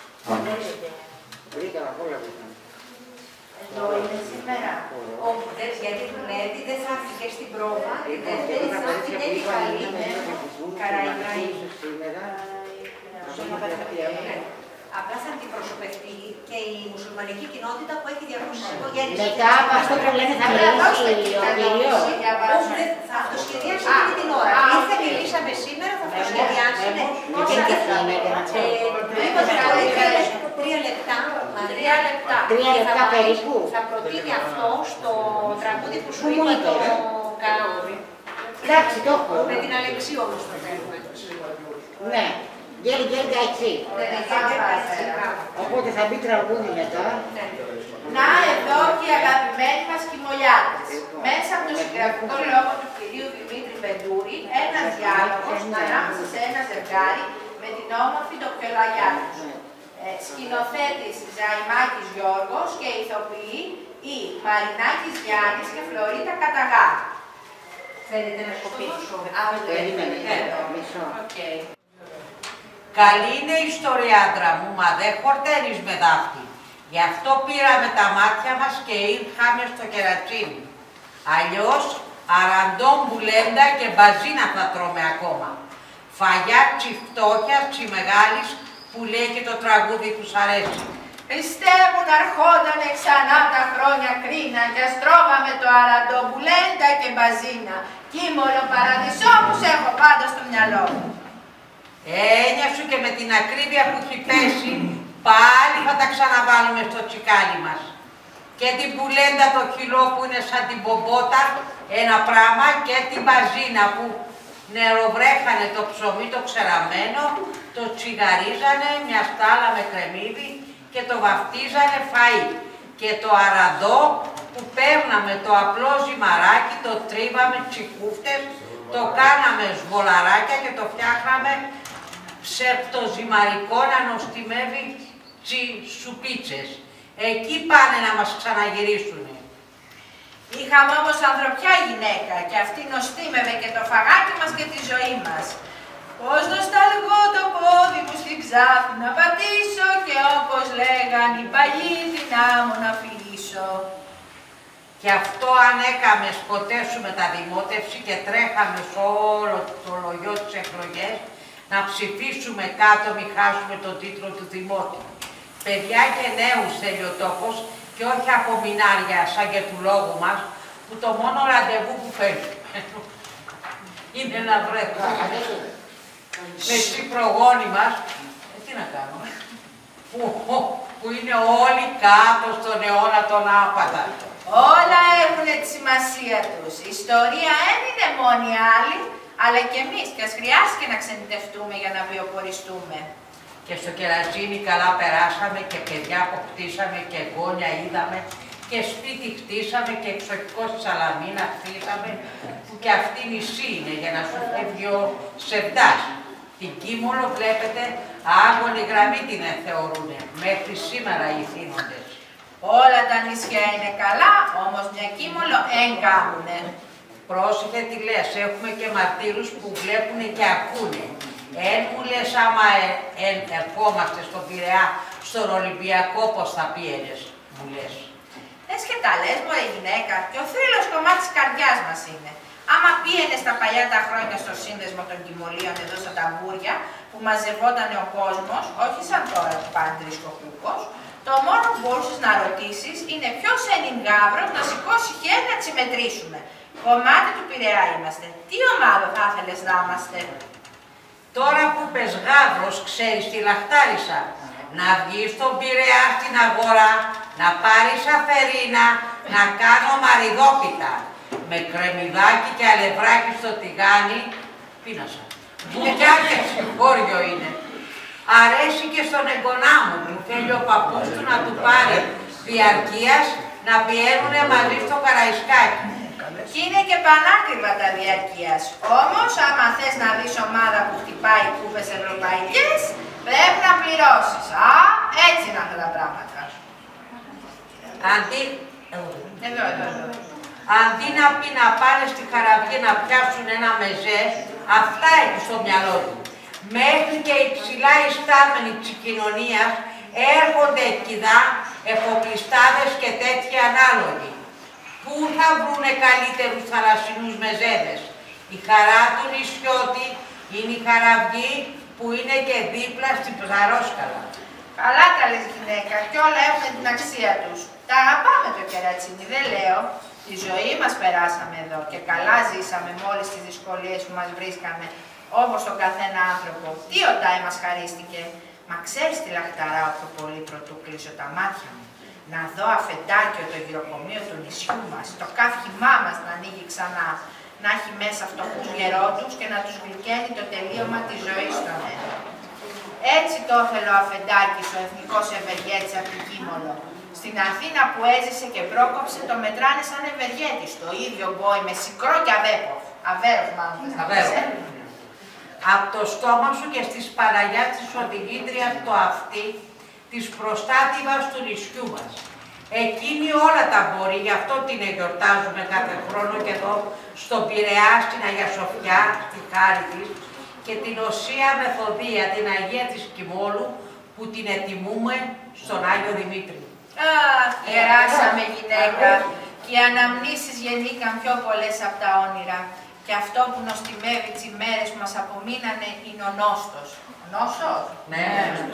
Εδώ είναι σήμερα. Όχι, δεν γιατί δουλεύει, δεν θα έρθει και στην πρόβα. Η δεύτερη θα έρθει και την καλή. Καραϊμπραήμ. Απλά θα αντιπροσωπευτεί και η μουσουλμανική κοινότητα που έχει διακόσιες οικογένειες. Μετά από αυτό που λένε θα μιλήσει ο κύριος. Όχι, θα αυτοσχεδιάσει αυτή την ώρα. Ήρθε, μιλήσαμε σήμερα, θα αυτοσχεδιάσει. Τρία λεπτά. Τρία λεπτά. Τρία λεπτά περίπου. Θα προτείνει αυτό στο τραγούδι που σου είπα το Καλόρι. Εντάξει, το έχω. Με την Αλεξίου όμως το θέλουμε. Ναι. Γέλη, γέλη, έτσι. Οπότε θα μπει τραγούδι μετά. Να εδώ και οι αγαπημένοι μας κοιμωλιάτες. Μέσα από το συγγραφικό λόγο του κυρίου Δημήτρη Πεντούρη, ένας διάλογος ανάμεσα σε ένα ζευγάρι με την όμορφη ντοπιολαγιά τους. Ε, σκηνοθέτης Ζαϊμάκης Γιώργος και ηθοποιοί η Μαρινάκης Γιάννης και Φλωρίτα Καταγά. Θέλετε να σκοπίσω. Περίμενε, μισό. Καλή είναι η ιστοριάτρα μου, μα δεν χορταίνεις με δάφτη. Γι' αυτό πήραμε τα μάτια μας και ήρθαμε στο κερατσίνι. Αλλιώς, αραντό, μπουλέντα και μπαζίνα θα τρώμε ακόμα. Φαγιά τσιφτόχια, τσιμεγάλης, που λέει και το τραγούδι που σ' αρέσει. Πιστεύουν αρχόντανε ξανά τα χρόνια κρίνα και ας τρώγαμε το αραντό, μπουλέντα και μπαζίνα. Κίμολο παραδεισό που σ' έχω πάντα στο μυαλό μου. Έννοια σου και με την ακρίβεια που έχει πέσει, πάλι θα τα ξαναβάλουμε στο τσικάλι μας. Και την πουλέντα το κιλό που είναι σαν την πομπότα, ένα πράγμα, και την μπαζίνα που νεροβρέχανε το ψωμί το ξεραμένο, το τσιγαρίζανε μια στάλα με κρεμμύδι και το βαφτίζανε φαΐ. Και το αραντό που παίρναμε το απλό ζυμαράκι, το τρίβαμε τσικούφτες, το κάναμε σβολαράκια και το φτιάχναμε ψευτοζυμαρικό να νοστιμεύει τσισουπίτσες. Εκεί πάνε να μας ξαναγυρίσουνε. Είχαμε όμως ανθρωπιά γυναίκα και αυτή νοστίμευε και το φαγάκι μας και τη ζωή μας. Πώς νοσταλγώ το πόδι μου στην ξάφη να πατήσω και όπως λέγαν οι παλιοί την άμμο να φιλήσω. Και αυτό αν έκαμε ποτέ σου μεταδημότευση και τρέχαμε σε όλο το λογιό τις εκλογές, να ψηφίσουμε κάτω, μη χάσουμε τον τίτλο του δημότου. Παιδιά και νέους θέλει ο τόπος και όχι από μινάρια σαν και του λόγου μας, που το μόνο ραντεβού που παίρνει είναι να βρεθούμε με τις προγόνοι μας, ε, τι να κάνουμε, που, που είναι όλοι κάτω στον αιώνα των άπατα. Όλα έχουν τη σημασία τους. Η ιστορία δεν είναι μόνη άλλη, αλλά και εμείς, και ας χρειάστηκε να ξενιτευτούμε για να βιοποριστούμε. Και στο κερατσίνι καλά περάσαμε και παιδιά αποκτήσαμε και γόνια είδαμε και σπίτι χτίσαμε και εξοχικό στη Σαλαμίνα χτίσαμε, που και αυτή νησί είναι για να σου φεύγει ο Σεβδάς. Την Κίμολο βλέπετε άγωνη γραμμή την θεωρούνε, μέχρι σήμερα οι θύνοντες. Όλα τα νησιά είναι καλά, όμως μια Κίμολο εν κάνουνε. Πρόσεχε τι λες, έχουμε και μαρτύρους που βλέπουνε και ακούνε. Εν μου λες άμα ε, ε, ερχόμαστε στον Πειραιά, στον Ολυμπιακό, πώς θα πήγαινες, μου λες. Λες και τα λες, μωρέ γυναίκα, και ο θρύλος κομμάτι της καρδιάς μας μας είναι. Άμα πήγαινε στα παλιά τα χρόνια στο σύνδεσμο των Κυμολίων εδώ στα ταμπούρια, που μαζευόταν ο κόσμος, όχι σαν τώρα που πάνε τρισκοκούκος, το μόνο που μπορούσες να ρωτήσεις είναι ποιος είναι γάβρος να σηκώσει χέρι να τσιμετρήσουμε. Κομμάτι του Πειραιά είμαστε. Τι ομάδα θα ήθελες να είμαστε? Τώρα που πες γάβρος, ξέρεις τη λαχτάρισα. Να βγεις στον Πειραιά στην αγορά, να πάρεις αφερίνα, να κάνω μαριδόπιτα. Με κρεμμυδάκι και αλευράκι στο τηγάνι, πίνασα. Μπουτιά και συγχώριο είναι. Αρέσει και στον εγγονά μου που θέλει ο παππούς του να του πάρει διαρκείας να πιένουνε μαζί στο Καραϊσκάκι. Και είναι και πανάκριβα τα διαρκείας. Όμως, άμα θες να δεις ομάδα που χτυπάει κούπες ευρωπαϊκές, πρέπει να πληρώσεις. Α, έτσι είναι αυτά τα πράγματα. Αντί... Εδώ, εδώ, εδώ. Αντί να πει να πάνε στη Χαραυγή να πιάσουν ένα μεζέ, αυτά έχει στο μυαλό του. Μέχρι και οι ψηλά ιστάμενοι της κοινωνίας έρχονται εκκειδά, εφοπλιστάδες και τέτοιοι ανάλογοι. Πού θα βρουνε καλύτερους θαλασσινούς μεζέδες? Η χαρά του νησιώτη είναι η Χαραυγή που είναι και δίπλα στην Ψαρόσκαλα. Καλά τα λες γυναίκα, κι όλα έχουν την αξία τους. Τα αγαπάμε το κερατσίνι, δεν λέω. Τη ζωή μας περάσαμε εδώ και καλά ζήσαμε με όλες τις δυσκολίες που μας βρίσκαμε, όπως τον καθένα άνθρωπο. Τι οτάι μας χαρίστηκε. Μα ξέρεις τι λαχταράω πιο πολύ πρωτού κλείσω τα μάτια μου? Να δω αφεντάκιο το γυροκομείο του νησιού μας, το καύχημά μας να ανοίγει ξανά, να έχει μέσα φτωχούς γερόντους και να τους γλυκαίνει το τελείωμα της ζωής στον ένα. Έτσι το ήθελε ο αφεντάκης, ο εθνικός ευεργέτης από την Κίμολο. Στην Αθήνα που έζησε και πρόκοψε, το μετράνε σαν ευεργέτης, το ίδιο μπόι με σικρό και αβέπο. Αβέρος μάλλον. Αβέρος. Από το στόμα σου και στις παραγιάς της οδηγήτριας το αυτί, της προστάτηβας του νησιού μας. Εκείνη όλα τα μπορεί, γι' αυτό την εγκιορτάζουμε κάθε χρόνο και εδώ στον Πειραιά, στην Αγία Σοφιά, στη χάρη της, και την Οσία Μεθοδία, την Αγία της Κιμόλου, που την ετιμούμε στον Άγιο Δημήτρη. Αχ, γεράσαμε γυναίκα, και οι αναμνήσεις γεννήκαν πιο πολλές από τα όνειρα. Και αυτό που νοστιμεύει τις ημέρες που μας απομείνανε είναι ο νόστος. Νόσος? Ναι.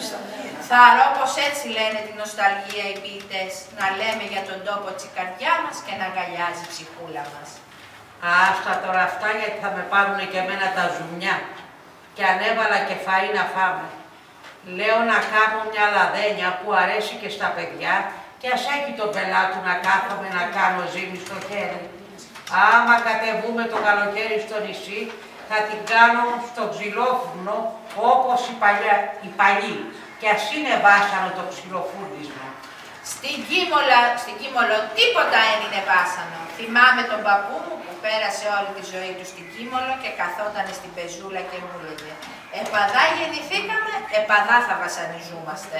Θαρώ πως έτσι λένε την νοσταλγία οι ποιητές, να λέμε για τον τόπο της η καρδιά μας και να αγκαλιάζει η ψυχούλα μας. Άστα τώρα αυτά, γιατί θα με πάρουνε και εμένα τα ζουμιά. Και ανέβαλα και φαΐ να φάμε. Λέω να κάνω μια λαδένια που αρέσει και στα παιδιά και ας έχει τον πελάτου να κάθομαι να κάνω ζύμη στο χέρι. Άμα κατεβούμε το καλοκαίρι στο νησί, θα την κάνω στο ξυλόφουρνο όπως οι, παλιά, οι παλιοί. Και ας είναι βάσανο το ξυλοφούρνισμα. Στην Κίμολα, στην Κίμολο τίποτα δεν είναι βάσανο. Θυμάμαι τον παππού μου που πέρασε όλη τη ζωή του στην Κίμολο και καθόταν στην πεζούλα και μου έλεγε «Επαδά γεννηθήκαμε, επαδά θα βασανιζούμαστε».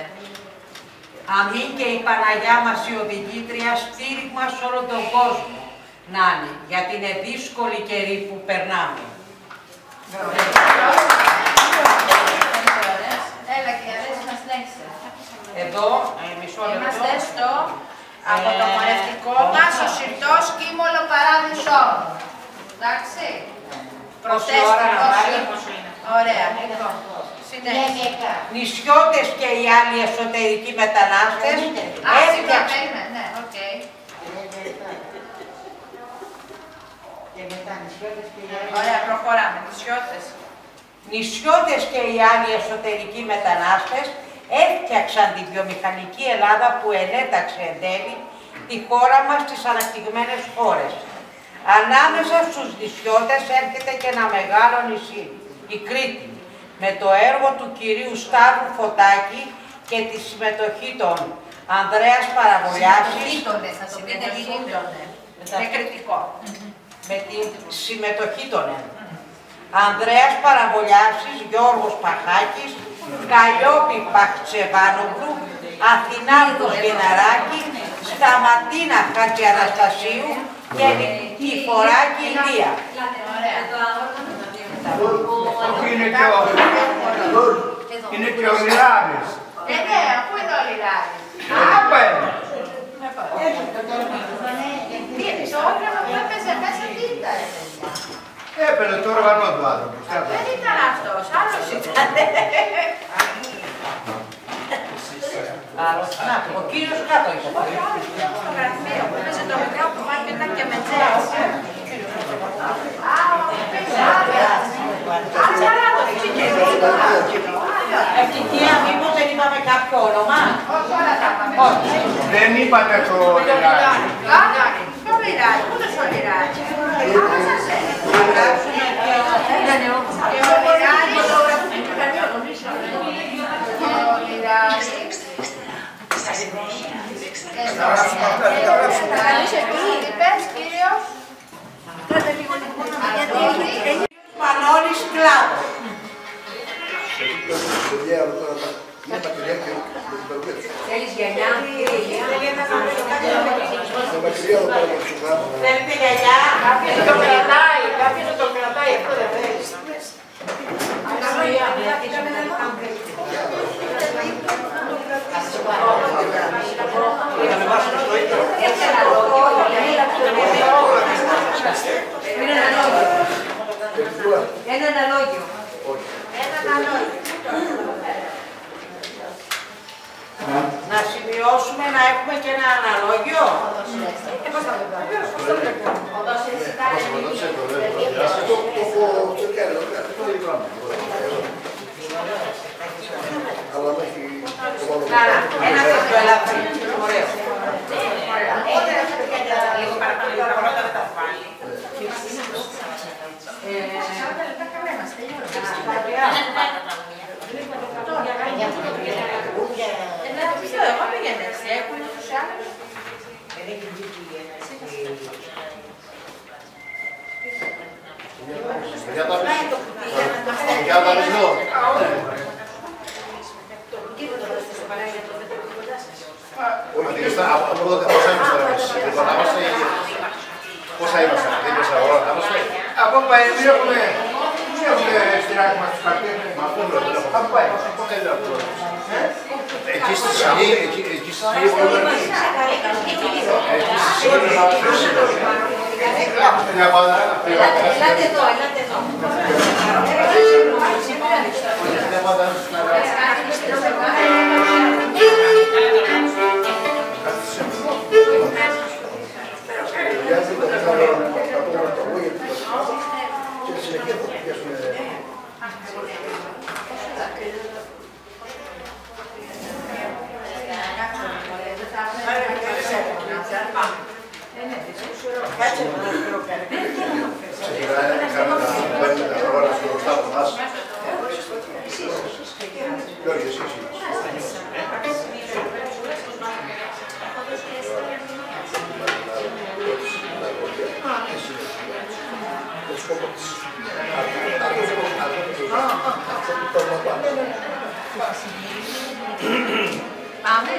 Αμήν και η Παναγιά μας η οδηγήτρια στήριγμα σε όλο τον κόσμο να είναι, γιατί είναι δύσκολη καιρή που περνάμε. Έλα και αρέσει να συνέχισε. Εδώ, ε, μισό λεπτό. Είμαστε στο από το χορευτικό μας ο συρτός Κίμολο παράδεισό μου. Εντάξει. Προτέστατος. Ωραία, λοιπόν. Συνέχεια. Νησιώτες και οι άλλοι εσωτερικοί μετανάστες έφτιαξαν. Ναι, οκ. Ωραία, προχωράμε. Νησιώτες. Νησιώτες και οι άλλοι εσωτερικοί μετανάστες έφτιαξαν τη βιομηχανική Ελλάδα που ενέταξε εν τέλει τη χώρα μας στις αναπτυγμένες χώρες. Ανάμεσα στους νησιώτες έρχεται και ένα μεγάλο νησί, η Κρήτη, με το έργο του κυρίου Σταύρου Φωτάκη και τη συμμετοχή των Ανδρέας Παραβολιάσης. Συμμετοχήτωνες, θα το πείτε λιγίτωνε. Είναι κριτικό. Με τη συμμετοχή των Ανδρέας Παραβολιάσης, Γιώργος Παχάκης, Καλλιόπη Παχτσεβάνογλου, Αθηνάρτος Γεναράκη, Σταματίνα Χατζιαναστασίου και Νικηφοράκη Ηλία. Είναι και ο Λιράρης. Ε, ναι, πού είναι ο Λιράρης? Άπε! Τι είναι, το όργανο που έπαιζε μέσα τι ήταν? έπαιρνε το όργανο του άνθρωπο. Δεν ήταν αυτός, άλλος ήταν. Ο κύριος κάτω είχε. Στο γραφείο που έπαιζε το μικρό που πάει και ήταν και με τζες. Α, Ευτυχία, μήπως δεν είπαμε κάποιο όνομα. Δεν είπατε το λιράκι. Το λιράκι, πού το στο λιράκι. Μανώλης Κλάδος. Θέλεις γενιά, Θέλετε γιαγιά. Κάποιος το κρατάει, κάποιος το κρατάει, αυτό δεν θέλεις. ένα αναλόγιο. Ένα αναλόγιο. Να σημειώσουμε να έχουμε και ένα αναλόγιο. Πώς θα το κάνουμε. Πώς θα το κάνουμε. Ένα τέτοιο ελαφρύ. Ωραίο. Λίγο παραπάνω, λίγο παραπάνω δεν τα βάλει. Εγώ πήγαινε εσύ, έχουν τους άλλους. Για τα μισό. Από τότε πόσα είμαστε τώρα εμείς, πόσα είμαστε, δεν είμαστε αγορά, είμαστε. Από Παϊμί έχουμε, τι έχουμε στηράκι μας τους καρτίνες. Μα αυτό λέω, δεν έχω. Από Παϊμί. Πότε είναι αυτό. Εκεί στη Σιλή, εκεί στη Σιλή μπορούμε να πεις. Εκεί στη Σιλή να πεις. Μια πάντα. Ελάτε εδώ, ελάτε εδώ. Μια πάντα. Κάτσε να μας προκαλεί. Ξεκινάει να κάνουμε τα χρόνια στο μπροστά από εμάς. Γιώργη, εσύ, εσύ. Πάμε.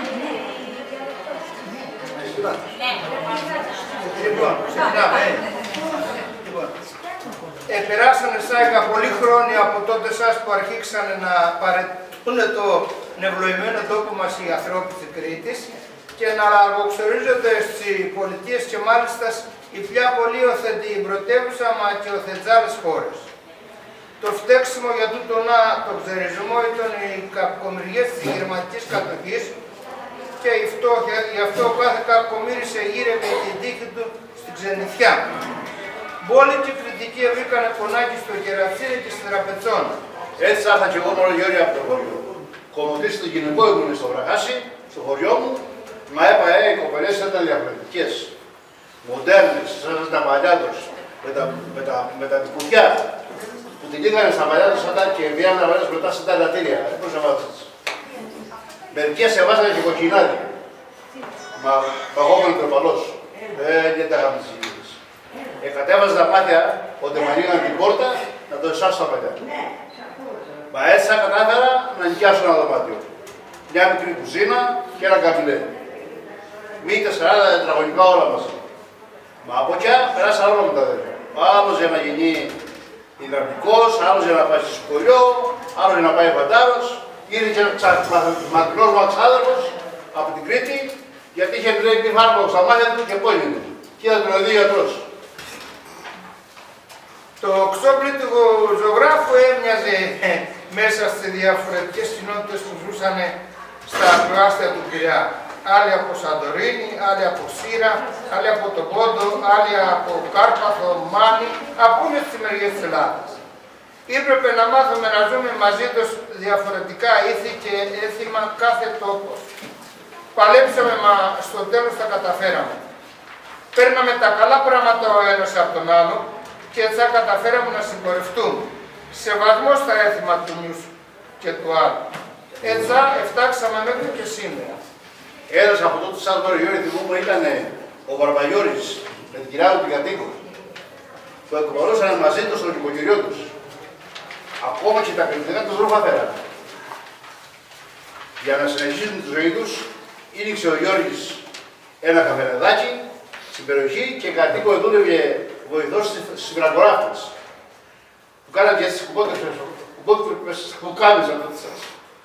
Λοιπόν, ξεκινάμε, ε. Λοιπόν, ε, περάσανε σάικα πολλοί χρόνια από τότε σας που αρχίξαν να παρετούν το νευλοημένο τόπο μας οι ανθρώποι της Κρήτης και να λαγοξορίζονται στις πολιτείες και μάλιστα η πια πολύ οθετή πρωτεύουσα μα και οθετζάλες χώρες. Το φταίξιμο για τούτο να το ξερισμό ήταν οι κακομοιριές της γερμανικής κατοχής και η φτώχεια, γι' αυτό κάθε κακομοίρη σε γύρευε την τύχη του στην ξενιθιά. Μπόλοι και κριτικοί βρήκανε πονάκι στο κερατσίνι και στην τραπετσόνα. Έτσι άρχα και εγώ μόνο Γιώργη από το χωριό. Κομμωτής του γυναικό ήμουν στο Βραχάσι, στο χωριό μου, μα έπαε οι κοπελές ήταν διαφορετικές. Μοντέρνες, σαν τα παλιά τους, με τα, με τα, με τα κουκιά που την είχαν στα παλιά τους όταν και βγαίνουν να βάλουν μπροστά σε τα ελαττήρια. Πώς να βάζεις. Μερικές σε βάζανε και κοκκινάδι. Μα παγόμενο τροπαλός. Δεν τα είχαμε τις γυναίκες. Ε, κατέβαζε τα μάτια, όταν με ανοίγαν την πόρτα, να το εσάσω στα παλιά. Μα έτσι θα κατάφερα να νοικιάσω ένα δωμάτιο. Μια μικρή κουζίνα και ένα καμπινέ. Μήτες, σαράντα τετραγωνικά όλα μαζί. Μα από εκεί περάσαν όλα με τα αδέρφια. Άλλος για να γίνει υδραυλικός, άλλος για να πάει στη σχολείο, άλλος για να πάει φαντάρος. Ήρθε και ένας μακρινός μου αξάδερφος από την Κρήτη, γιατί είχε λέει πει φάρμακο στα μάτια του και πόνινε. Και είδα τον οδηγεί γιατρός. Το ξόπλι του ζωγράφου έμοιαζε μέσα στις διαφορετικές κοινότητες που ζούσαν στα προάστια του Πειραιά. Άλλοι από Σαντορίνη, άλλοι από Σύρα, άλλοι από τον Πόντο, άλλοι από Κάρπαθο, Μάνη, από όλες τις μεριές της Ελλάδας. Έπρεπε να μάθουμε να ζούμε μαζί τους διαφορετικά ήθη και έθιμα κάθε τόπος. Παλέψαμε, μα στο τέλος τα καταφέραμε. Παίρναμε τα καλά πράγματα ο ένας από τον άλλο και έτσι θα καταφέραμε να συμπορευτούμε. Σεβασμός στα έθιμα του νιους και του άλλου. Έτσι εφτάξαμε μέχρι και σήμερα. Ένας από τότε σαν τον Γιώργη θυμούμαι ήταν ο Βαρβαγιώρης με την κυρία του την κατοίκο. Το εκμορώσαν μαζί του στον νοικοκυριό τους. Ακόμα και τα κριτικά τους ρούχα φέρανε. Για να συνεχίσουν τη ζωή τους, ήρυξε ο Γιώργης ένα καφενεδάκι στην περιοχή και κατοίκο δούλευε βοηθός στις φυλακοράφτες. Που κάνανε και στις κουμπότρυπες που κάμιζαν τότε σας.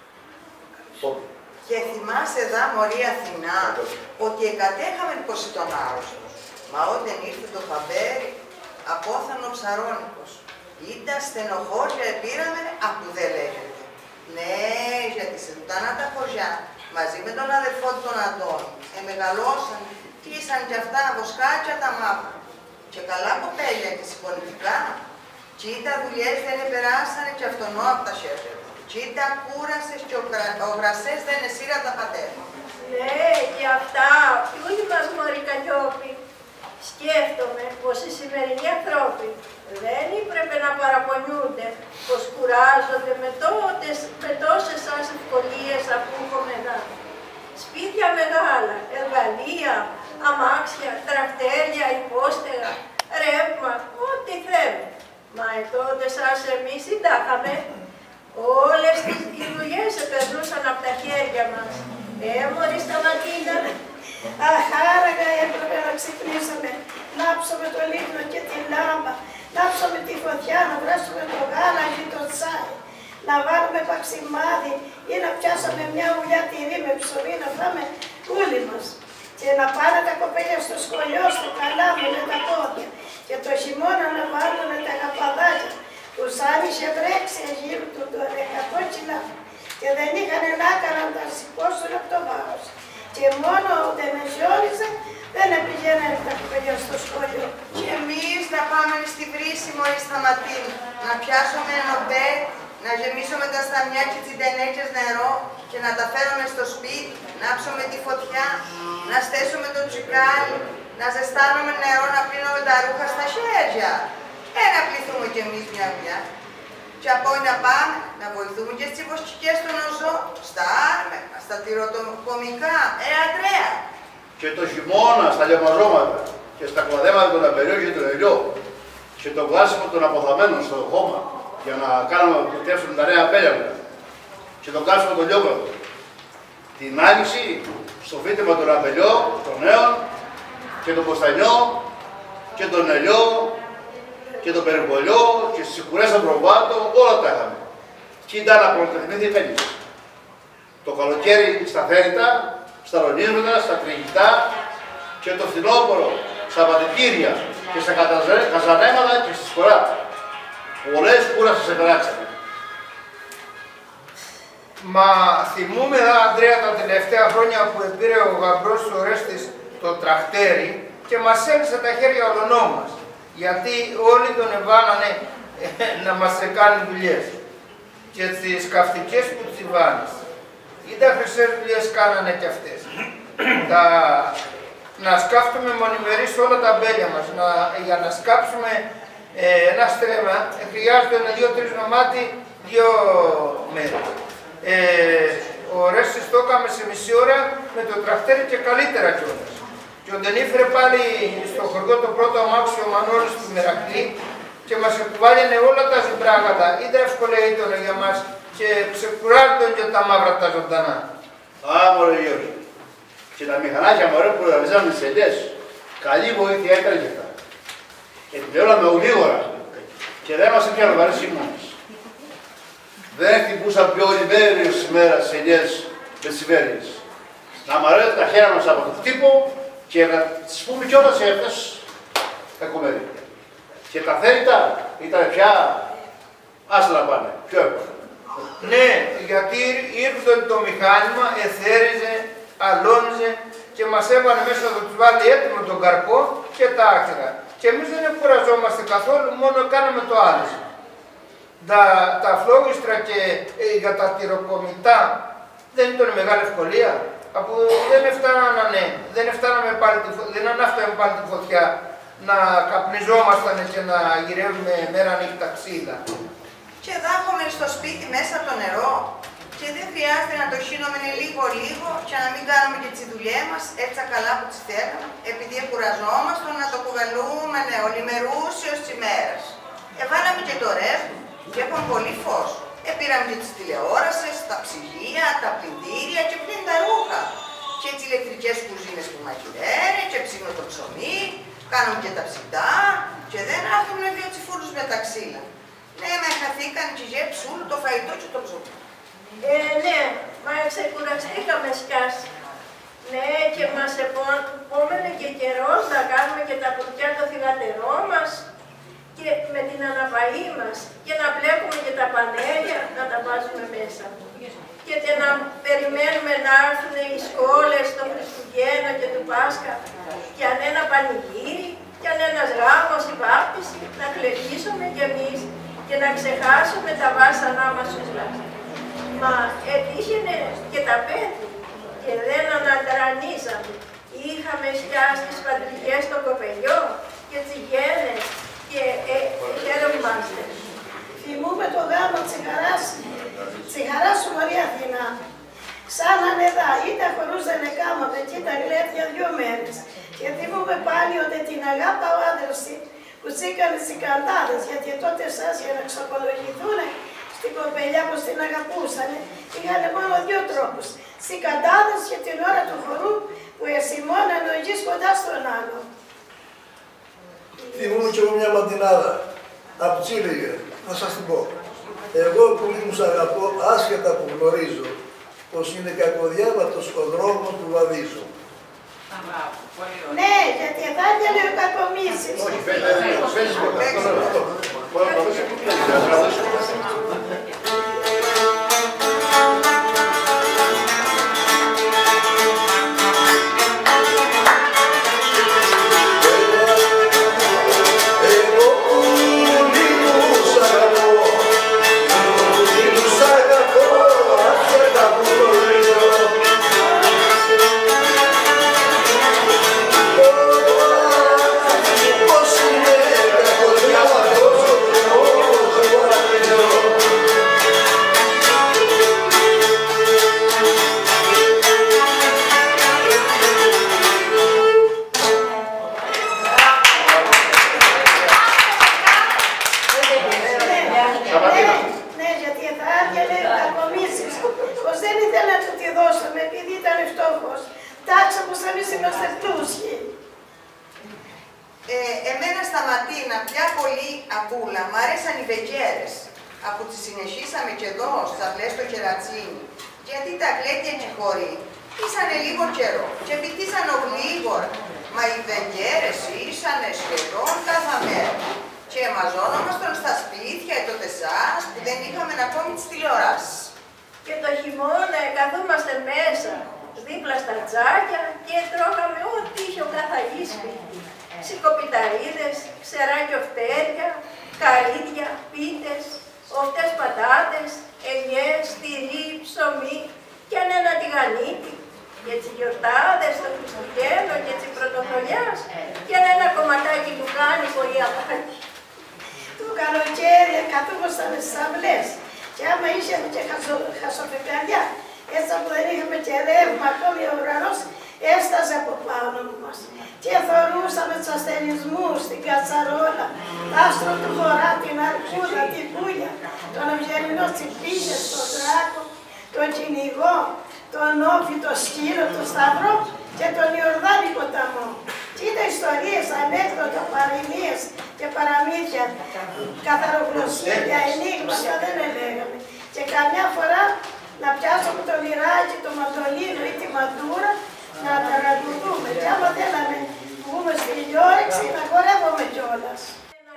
Και θυμάσαι δα, μωρή Αθηνά, ότι εκατέχαμε πως τον άρρωστος. Μα όταν ήρθε το χαμπέρι, απόθανο ψαρόνικος. Ήταν στενοχώρια επήραμε, απ' που δεν λέγεται. Ναι, γιατί σε τούτανα τα χωριά, μαζί με τον αδερφό του τον Αντώνη, εμεγαλώσαν, κλείσαν κι αυτά βοσκάκια τα μαύρα. Και καλά κοπέλια και συμπονητικά, κι τα δουλειές δεν περάσανε κι αυτονό απ' τα χέρια. Κι τα κούρασες και ο, ο γρασές δεν εσύρα τα πατέρα. Ναι, και αυτά, όλοι μας μωρή Καλλιόπη. Σκέφτομαι πως οι σημερινοί ανθρώποι δεν έπρεπε να παραπονιούνται πως κουράζονται με, τότες, με τόσες σας ευκολίες αφού έχουμε εδώ. Σπίτια μεγάλα, εργαλεία, αμάξια, τρακτέρια, υπόστεγα, ρεύμα, ό,τι θέλουμε. Μα τότε σας εμείς συντάχαμε. Όλες τις δουλειές περνούσαν από τα χέρια μας. Ε, μωρή Σταματίνα. Αχάραγα έπρεπε να ξυπνήσουμε, να ψούμε το λίπνο και τη λάμπα, να ψούμε τη φωτιά, να βράσουμε το γάλα ή το τσάι, να βάλουμε παξιμάδι ή να πιάσουμε μια ουλιά τυρί με ψωμί να φάμε όλοι μας. Και να πάνε τα κοπέλια στο σχολείο, στο καλάμι με τα πόδια και το χειμώνα να βάλουν τα καπαδάκια που σαν είχε βρέξει γύρω του το δεκατό κιλά και δεν είχαν λάκαρα να τα σηκώσουν από το βάρος. Και μόνο όταν ζόριζε δεν πήγαινε τα παιδιά στο σχολείο. Και εμείς να πάμε στη βρύση μόλις Σταματίνη, να πιάσουμε ένα μπέ, να γεμίσουμε τα σταμιά και τσιντενέκες νερό και να τα φέρουμε στο σπίτι, να ψούμε τη φωτιά, να στέσουμε το τσουκάλι, να ζεστάνουμε νερό, να πλύνουμε τα ρούχα στα χέρια. Ε, να πληθούμε κι εμείς μια δουλειά. Και από να πάμε να βοηθούμε και στις υποστικές του νοσό, στα άρμενα, στα τυροτομικά, ε, Αντρέα. Και το χειμώνα στα λιωμαζώματα και στα κλαδέματα των αμπεριών και του ελιό και το κλάσιμο των αποθαμένων στο χώμα για να κάνουμε να επιτρέψουμε τα νέα αμπέλια και το κλάσιμο των λιόκρων. Την άνοιξη στο φύτεμα των αμπελιών, των νέων και τον ποστανιό και τον ελιό και τον περιβολιό και στις σικουρές των προβάτων, όλα τα είχαμε. Και ήταν να προτεθμήθη η το καλοκαίρι στα θέρητα, στα ρονίσματα, στα τριγητά και το φθινόπωρο, στα πατητήρια και στα καζανέματα και στη σκορά. Πολλές κούρασες επεράξαμε. Μα θυμούμε, δα, Ανδρέα, τα τελευταία χρόνια που επήρε ο γαμπρός του Ορέστης το τραχτέρι και μας έλυσε τα χέρια ολονό μας. Γιατί όλοι τον εβάνανε ε, να μας κάνει δουλειές. Και τις καυτικές που τσιβάνες. Ή τα χρυσές δουλειές κάνανε κι αυτές. Τα... Να σκάφτουμε μονιμερείς όλα τα μπέλια μας. Να... Για να σκάψουμε ε, ένα στρέμμα ε, χρειάζεται ένα δύο-τρεις νομάτι, δύο μέρες. Ε, ο Ρέστης το έκαμε σε μισή ώρα με το τραχτέρι και καλύτερα κιόλας. Και όταν ήφερε πάλι στο χωριό το πρώτο αμάξι ο Μανώλης του Μερακλή και μας εκβάλλαινε όλα τα ζυπράγματα, ήταν εύκολα ήταν για μας και ξεκουράζονταν και τα μαύρα τα ζωντανά. Α, μωρέ Γιώργη. Και τα μηχανάκια μωρέ που ραβιζάμε τις ελιές, καλή βοήθεια έκανε και αυτά. Και την πληρώναμε γρήγορα και δεν μας έπιανε βαρύς ήμονες. Δεν χτυπούσαν πιο ολιβέριος σήμερα στις ελιές με τις υβέρειες. Να μαραίνουν τα χέρια μας από το χτύπο και να τις πούμε κιόλας σε αυτές τα κομμέρια. Και τα θέρητα Ήταν πια, άσε να πάνε, πιο εύκολα. Ναι, γιατί ήρθε το μηχάνημα, εθέριζε, αλώνιζε και μας έβαλε μέσα να τους βάλει έτοιμο τον καρπό και τα άκυρα. Και εμείς δεν κουραζόμαστε καθόλου, μόνο κάναμε το άλεσμα. Τα, τα φλόγιστρα και ε, για τα τυροκομιτά δεν ήταν μεγάλη ευκολία. Από δεν φτάνανε, δεν φτάναμε πάλι τη, δεν ανάφταμε πάλι τη φωτιά να καπνιζόμασταν και να γυρεύουμε μέρα νύχτα ξύλα. Και δάχομαι στο σπίτι μέσα το νερό και δεν χρειάζεται να το χύνουμε λίγο λίγο και να μην κάνουμε και τις δουλειές μας έτσι καλά που τις θέλαμε, επειδή κουραζόμαστε να το κουβελούμε ολημερούσιος της ημέρας. Εβάλαμε και το ρεύμα και έχουμε πολύ φως. Επήραμε και τις τηλεόρασες, τα ψυγεία, τα πλυντήρια και πλήν τα ρούχα. Και τις ηλεκτρικές κουζίνες που μαγειραίνε και ψήνω το ψωμί, κάνουμε και τα ψητά και δεν έχουμε δύο τσιφούρους με τα ξύλα. Ναι, με χαθήκαν και γέψουν το φαγητό και το ψωμί. Ε, ναι, μα ξεκουραστήκαμε σκάς. Ναι, και μας επόμενε και καιρός να κάνουμε και τα πουρκιά το θυγατερό μας και με την αναπαή μας και να πλέκουμε και τα πανέλια να τα βάζουμε μέσα. Και να περιμένουμε να έρθουν οι σκόλες των Χριστουγέννων και του Πάσχα και αν ένα πανηγύρι και αν ένας γάμος η βάπτιση να κλαιγίσουμε κι εμείς και να ξεχάσουμε τα βάσανά μας όλα. Μα έτυχαινε και τα πέτει και δεν ανατρανίσαμε. Είχαμε σκιάσει τις πατρικές των κοπελιών και τσιγένες και ε, χαίρομαστε. Θυμούμε το γάμο Τσιχαράς, Τσιχαράς σου Μαρία Αθηνά. Σαν ανεδά, είτε χορούς δεν έκαναμε και τα γλέτια δυο μέρες. Και θυμούμε πάλι ότι την αγάπα ο άντρας που τσίκανε στις καντάδες, γιατί τότε εσάς για να ξαπολογηθούν στην κοπελιά που την αγαπούσαν, είχαν μόνο δύο τρόπους. Στις καντάδες και την ώρα του χορού που εσημώνα εννοείς κοντά στον άλλο. Θυμούμαι κι εγώ μια μαντινάδα από Τσίλιγε, να σας την πω. Εγώ πολύ μου σ' αγαπώ, άσχετα που γνωρίζω, πως είναι κακοδιάβατος ο δρόμος που βαδίζω. Ναι, γιατί θα ήθελε ο κακομίσης. Όχι,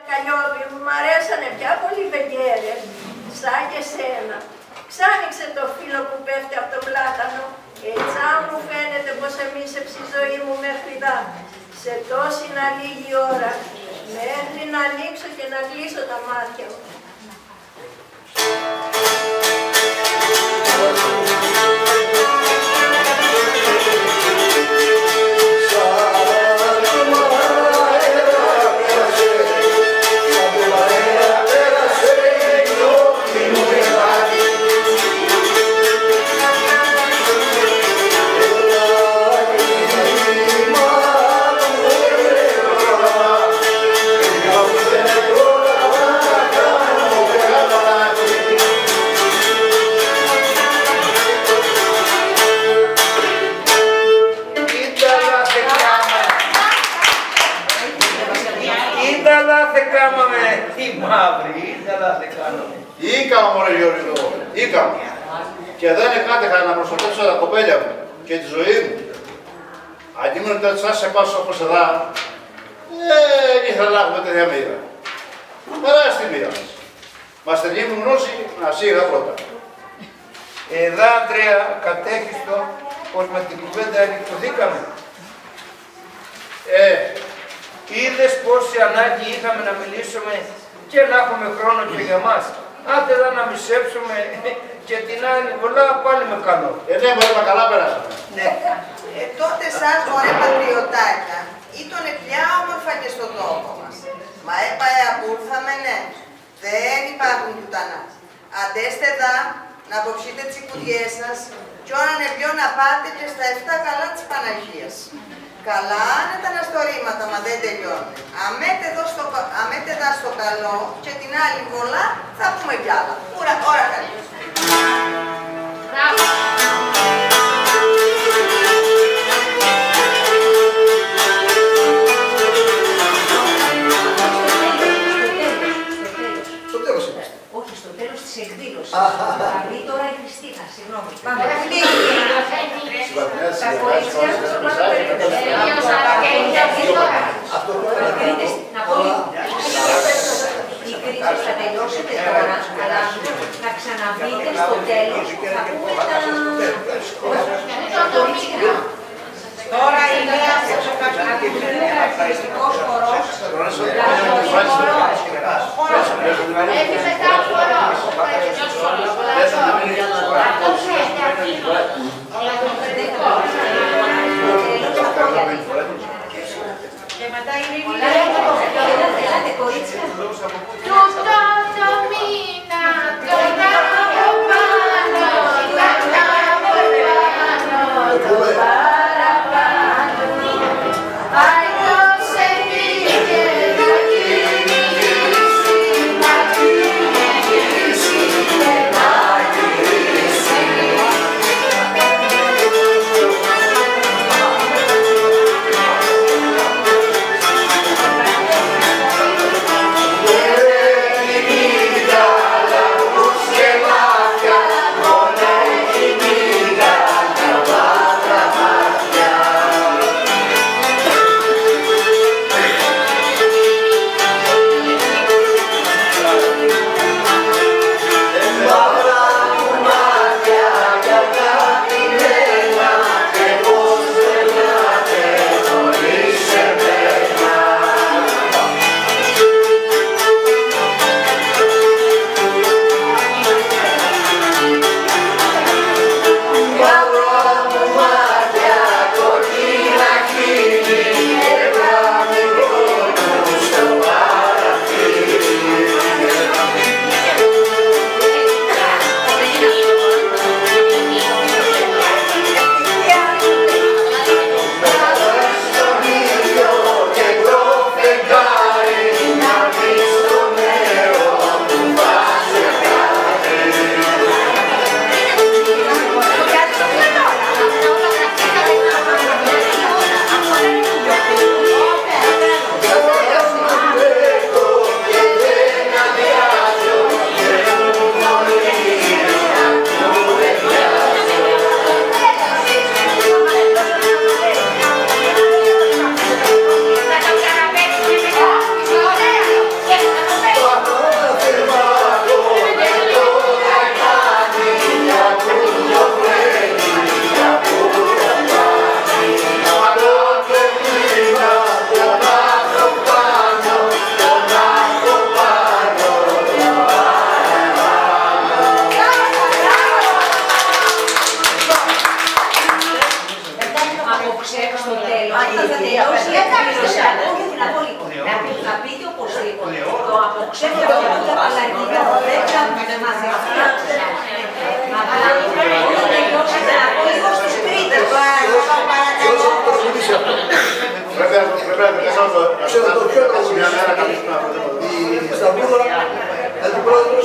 Καλλιόπη μου, μ' αρέσανε πια πολύ βεγγέρες, σαν και σένα. Ξάνοιξε το φύλλο που πέφτει από το πλάτανο, έτσι μου φαίνεται πως εμίσεψε η ζωή μου μέχρι δά. Σε τόση να λίγη ώρα, μέχρι να ανοίξω και να κλείσω τα μάτια μου. Ήκαμα μωρέ Γιώργο, ήκαμα. Και δεν εκάτεχα να προστατεύσω τα κοπέλια μου και τη ζωή μου. Αντίμενο ότι σας σε πάσω όπως εδώ, δεν ήθελα να έχουμε τέτοια μοίρα. Περάσει τη μοίρα μας. Μας τελειώνουν γνώση να σίγα πρώτα. Εδώ, Αντρέα, κατέχιστο πως με την κουβέντα ανοιχτωθήκαμε. Ε, είδες πόση ανάγκη είχαμε να μιλήσουμε και να έχουμε χρόνο και για μας. Άντε εδώ να μισέψουμε και την άλλη πολλά πάλι με καλό. Ε, ναι, μπορούμε καλά περάσαμε. Ναι. Ε, τότε σας, μωρέ πατριωτάκια, ήτονε πια όμορφα και στον τόπο μας. Μα έπαε που ήρθαμε, ναι. Δεν υπάρχουν πουτανά. Αντέστε δα, να αποψείτε τις κουτιές σας κι ώρα νεμπιό να πάτε και στα εφτά καλά της Παναγίας. Καλά είναι τα αναστορήματα, μα δεν τελειώνουν. Αμέτε εδώ στο, αμέτε δα στο καλό και την άλλη βολά θα πούμε κι άλλα. Ούρα, ώρα καλή. Μπράβο. Στο τέλος είμαστε. Όχι, στο τέλος της εκδήλωσης. Θα βγει τώρα η Χριστίνα, συγγνώμη. Πάμε. Τα κορίτσια να πω λίγο. Οι κρίτες θα τελειώσετε τώρα, αλλά να ξαναβγείτε στο τέλος θα πούμε τα κορίτσια. Τώρα είναι χαρακτηριστικός χορός. Έχει μετά χορός. και μετά είναι η Ελάτε κορίτσια. Τούτο το μήνα, το κάνω πάνω, το κάνω πάνω, το παραπάνω. Αλλιώς επήγε το κίνηση, μα κίνησε. Ξέρω το πιο μια μέρα κάποιος να η Σταμπούλα, αντιπρόεδρος.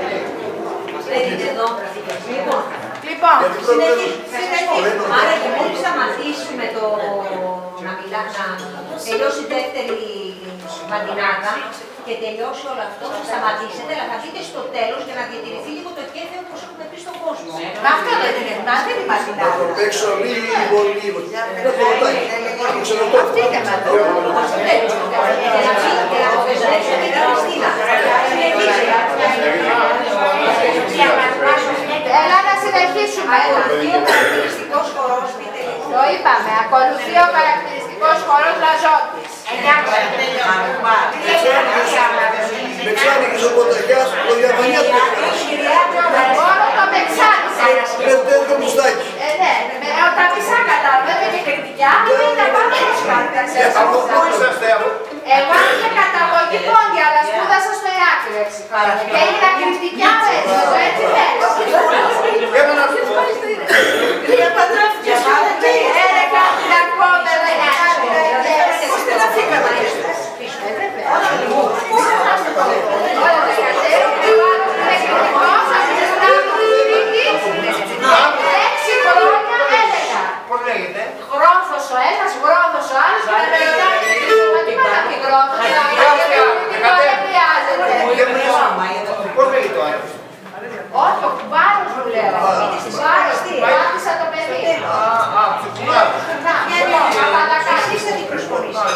Λοιπόν, συνεχίζουμε. Άρα και μόλις σταματήσουμε το να μιλάμε, να τελειώσει η δεύτερη μαντινάτα και τελειώσει όλο αυτό, θα σταματήσετε, αλλά θα μπείτε στο τέλος για να διατηρηθεί λίγο το κέφι όπως έχουμε πει στον κόσμο. Αυτό δεν είναι, δεν είναι μαντινάτα. Να το παίξω λίγο, λίγο. Είναι το ρωτάκι. Αυτή είναι Έλα να συνεχίσουμε. Ακολουθεί ο χαρακτηριστικός χορός, πείτε λίγο. Το είπαμε, ακολουθεί ο χαρακτηριστικός χορός Λαζότης. Μεξάνικης ο Κονταγιάς, ο Διαβανιάς Μόνο το Μεξάνικης. με τέτοιο μουστάκι. Ε, ναι, όταν μισά καταλαβαίνω και κριτικά, είναι πάντα τις Από πού είσαστε, από... Εγώ είμαι καταγωγή πόντι, αλλά σπούδασα στο Ηράκλειο εξηφάρα. Και έγινα κριτικά έτσι, το έτσι θέλω. Κυρία Παντράφη, Έρε κάτι να κόβε, δεν πώς την αφήκαμε. Όλα τα κατέρω και βάλω την εκκριτικός, έξι χρόνια έλεγα. Πώς λέγεται? Γρόθος ο ένας, γρόθος ο άλλος και να με ρωτάνε τι πάνε από την γρόθο. Δεν χρειάζεται. Πώς λέγεται ο άλλος? Όχι, ο κουμπάρος μου λέω. Κουμπάρος, πάτησα το παιδί. Α, ψηφουνάρος. Να, παρακαλείστε την προσχωρήση.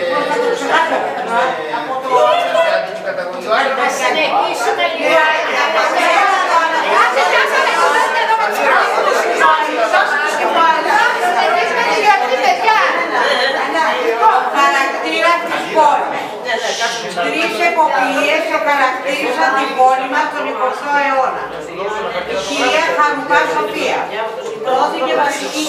Να συνεχίσουμε λίγο. Κάτσε, κάτσε, να κοντάτε εδώ με τους γράφους. Συνεχίσουμε τη γιορτή, παιδιά. Χαρακτήρα της πόλης. Τρεις εποπτείες χαρακτήρισαν την πόλη μας τον εικοστό αιώνα. Η κυρία Χαρουπά Σοφία. Πρώτη βασική.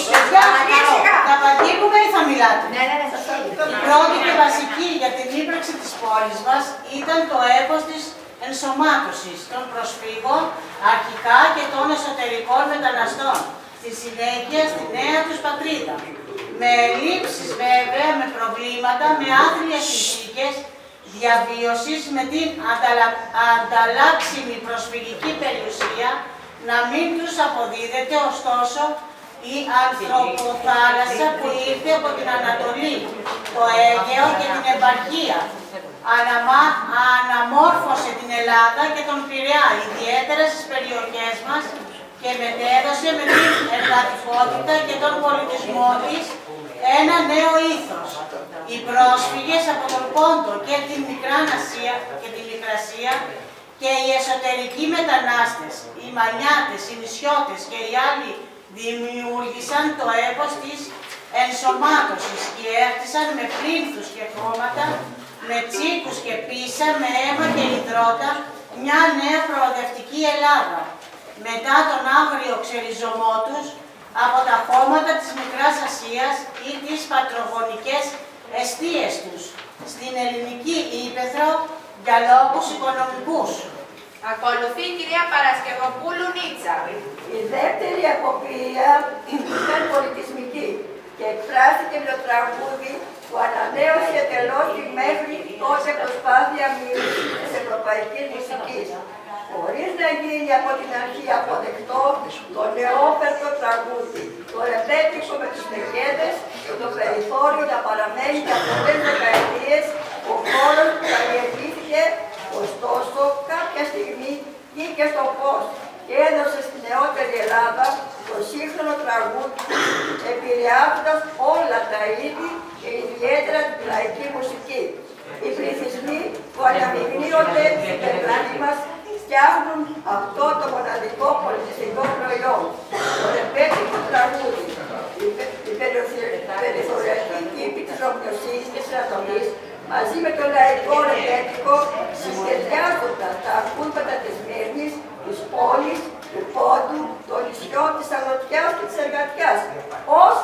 Θα παγγείλουμε ή θα μιλάτε? Ναι, ναι, ναι, σας Η πρώτη και βασική για την ύπαρξη της πόλης μας ήταν το έπος της ενσωμάτωσης των προσφύγων αρχικά και των εσωτερικών μεταναστών. Στη συνέχεια στη νέα τους πατρίδα. Με ελλείψεις βέβαια, με προβλήματα, με άθλιες συνθήκες διαβίωσης, με την ανταλα... ανταλλάξιμη προσφυγική περιουσία να μην τους αποδίδεται, ωστόσο η ανθρωποθάλασσα που ήρθε από την Ανατολή, το Αίγαιο και την επαρχία. Αναμα... Αναμόρφωσε την Ελλάδα και τον Πειραιά, ιδιαίτερα στις περιοχές μας, και μετέδωσε με την εργατικότητα και τον πολιτισμό της ένα νέο ήθος. Οι πρόσφυγες από τον Πόντο και την Μικρά Ασία και την Μικρασία και οι εσωτερικοί μετανάστες, οι Μανιάτες, οι Νησιώτες και οι άλλοι δημιούργησαν το έπος της ενσωμάτωσης και έκτισαν με πλήθους και χώματα, με τσίκους και πίσα, με αίμα και υδρότα μια νέα προοδευτική Ελλάδα. Μετά τον άγριο ξεριζωμό τους από τα χώματα της Μικράς Ασίας ή τις πατρογονικές εστίες τους στην ελληνική ύπαιθρο για λόγους οικονομικούς. Ακολουθεί η κυρία Παρασκευοπούλου Νίτσα. Η δεύτερη αποπλία ήταν πολιτισμική και εκφράστηκε με το τραγούδι που ανανέωσε εντελώς τη μέχρι τότε προσπάθεια μείωσης της ευρωπαϊκής μουσικής, χωρίς να γίνει από την αρχή αποδεκτό το νεόφερτο τραγούδι, το ρεμπέτικο με τις μεγέδες και το περιθώριο να παραμένει για πολλές δεκαετίες ο χώρος που καλλιεργήθηκε, ωστόσο κάποια στιγμή βγήκε στο φως και έδωσε στη νεότερη Ελλάδα το σύγχρονο τραγούδι, επηρεάζοντας όλα τα είδη και ιδιαίτερα την λαϊκή μουσική. Οι πληθυσμοί που αναμειγνύονται στην περιοχή μας φτιάχνουν αυτό το μοναδικό πολιτιστικό προϊόν, το ρεμπέτικο τραγούδι. Η περιθωριακή κήπη της ομοιοσύνης και της ανατολής μαζί με το λαϊκό ρεμπέτικο συνδυάζοντας τα ακούσματα της Μύρνης, της πόλης, του Πόντου, των νησιών, της Αγροτιάς και της Εργατιάς. Ως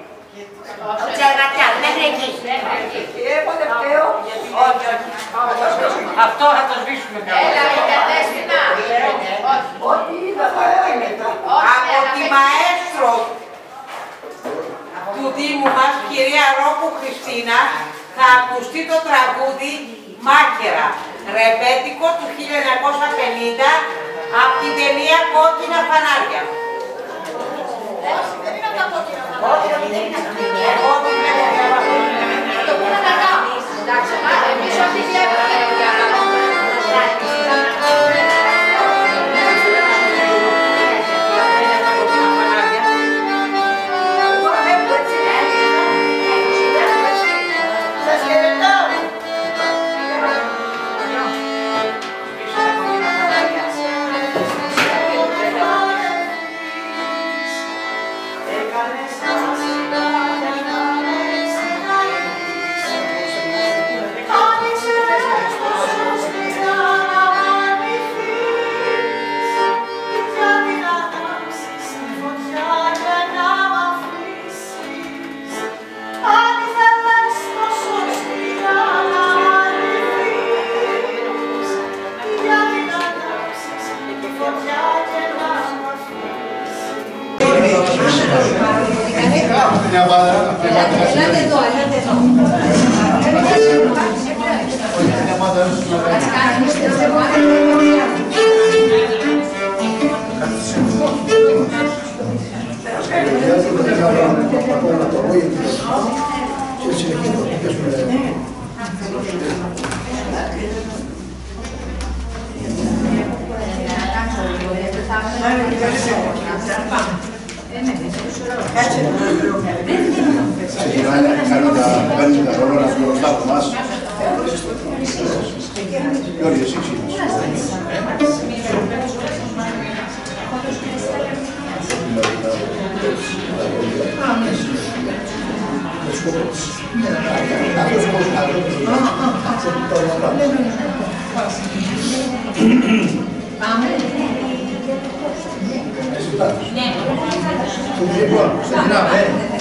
Της Εργατιάς, μέχρι εκεί. και εγώ δεν φταίω. Αυτό θα το σβήσουμε. Έλα, η κατέστηνα. Ό,τι είδα θα έλεγα. Από τη μαέστρο του Δήμου μας, κυρία Ρόκου Χριστίνα, θα ακουστεί το τραγούδι Μάκερα, ρεμπέτικο του χίλια εννιακόσια πενήντα, από την ταινία Κόκκινα Φανάρια. Δεν είναι από τα κόκκινα φανάρια. Εγώ δεν βλέπω. Το που είναι κακά. Εντάξει, εμείς ό,τι βλέπουμε είναι κακά. Ελάτε εδώ, ελάτε εδώ. Παίρνει τα ρόλο να βγει μπροστά από εμάς. Γιώργη, εσύ ξύνεις. Πάμε. Λοιπόν, ξεκινάμε.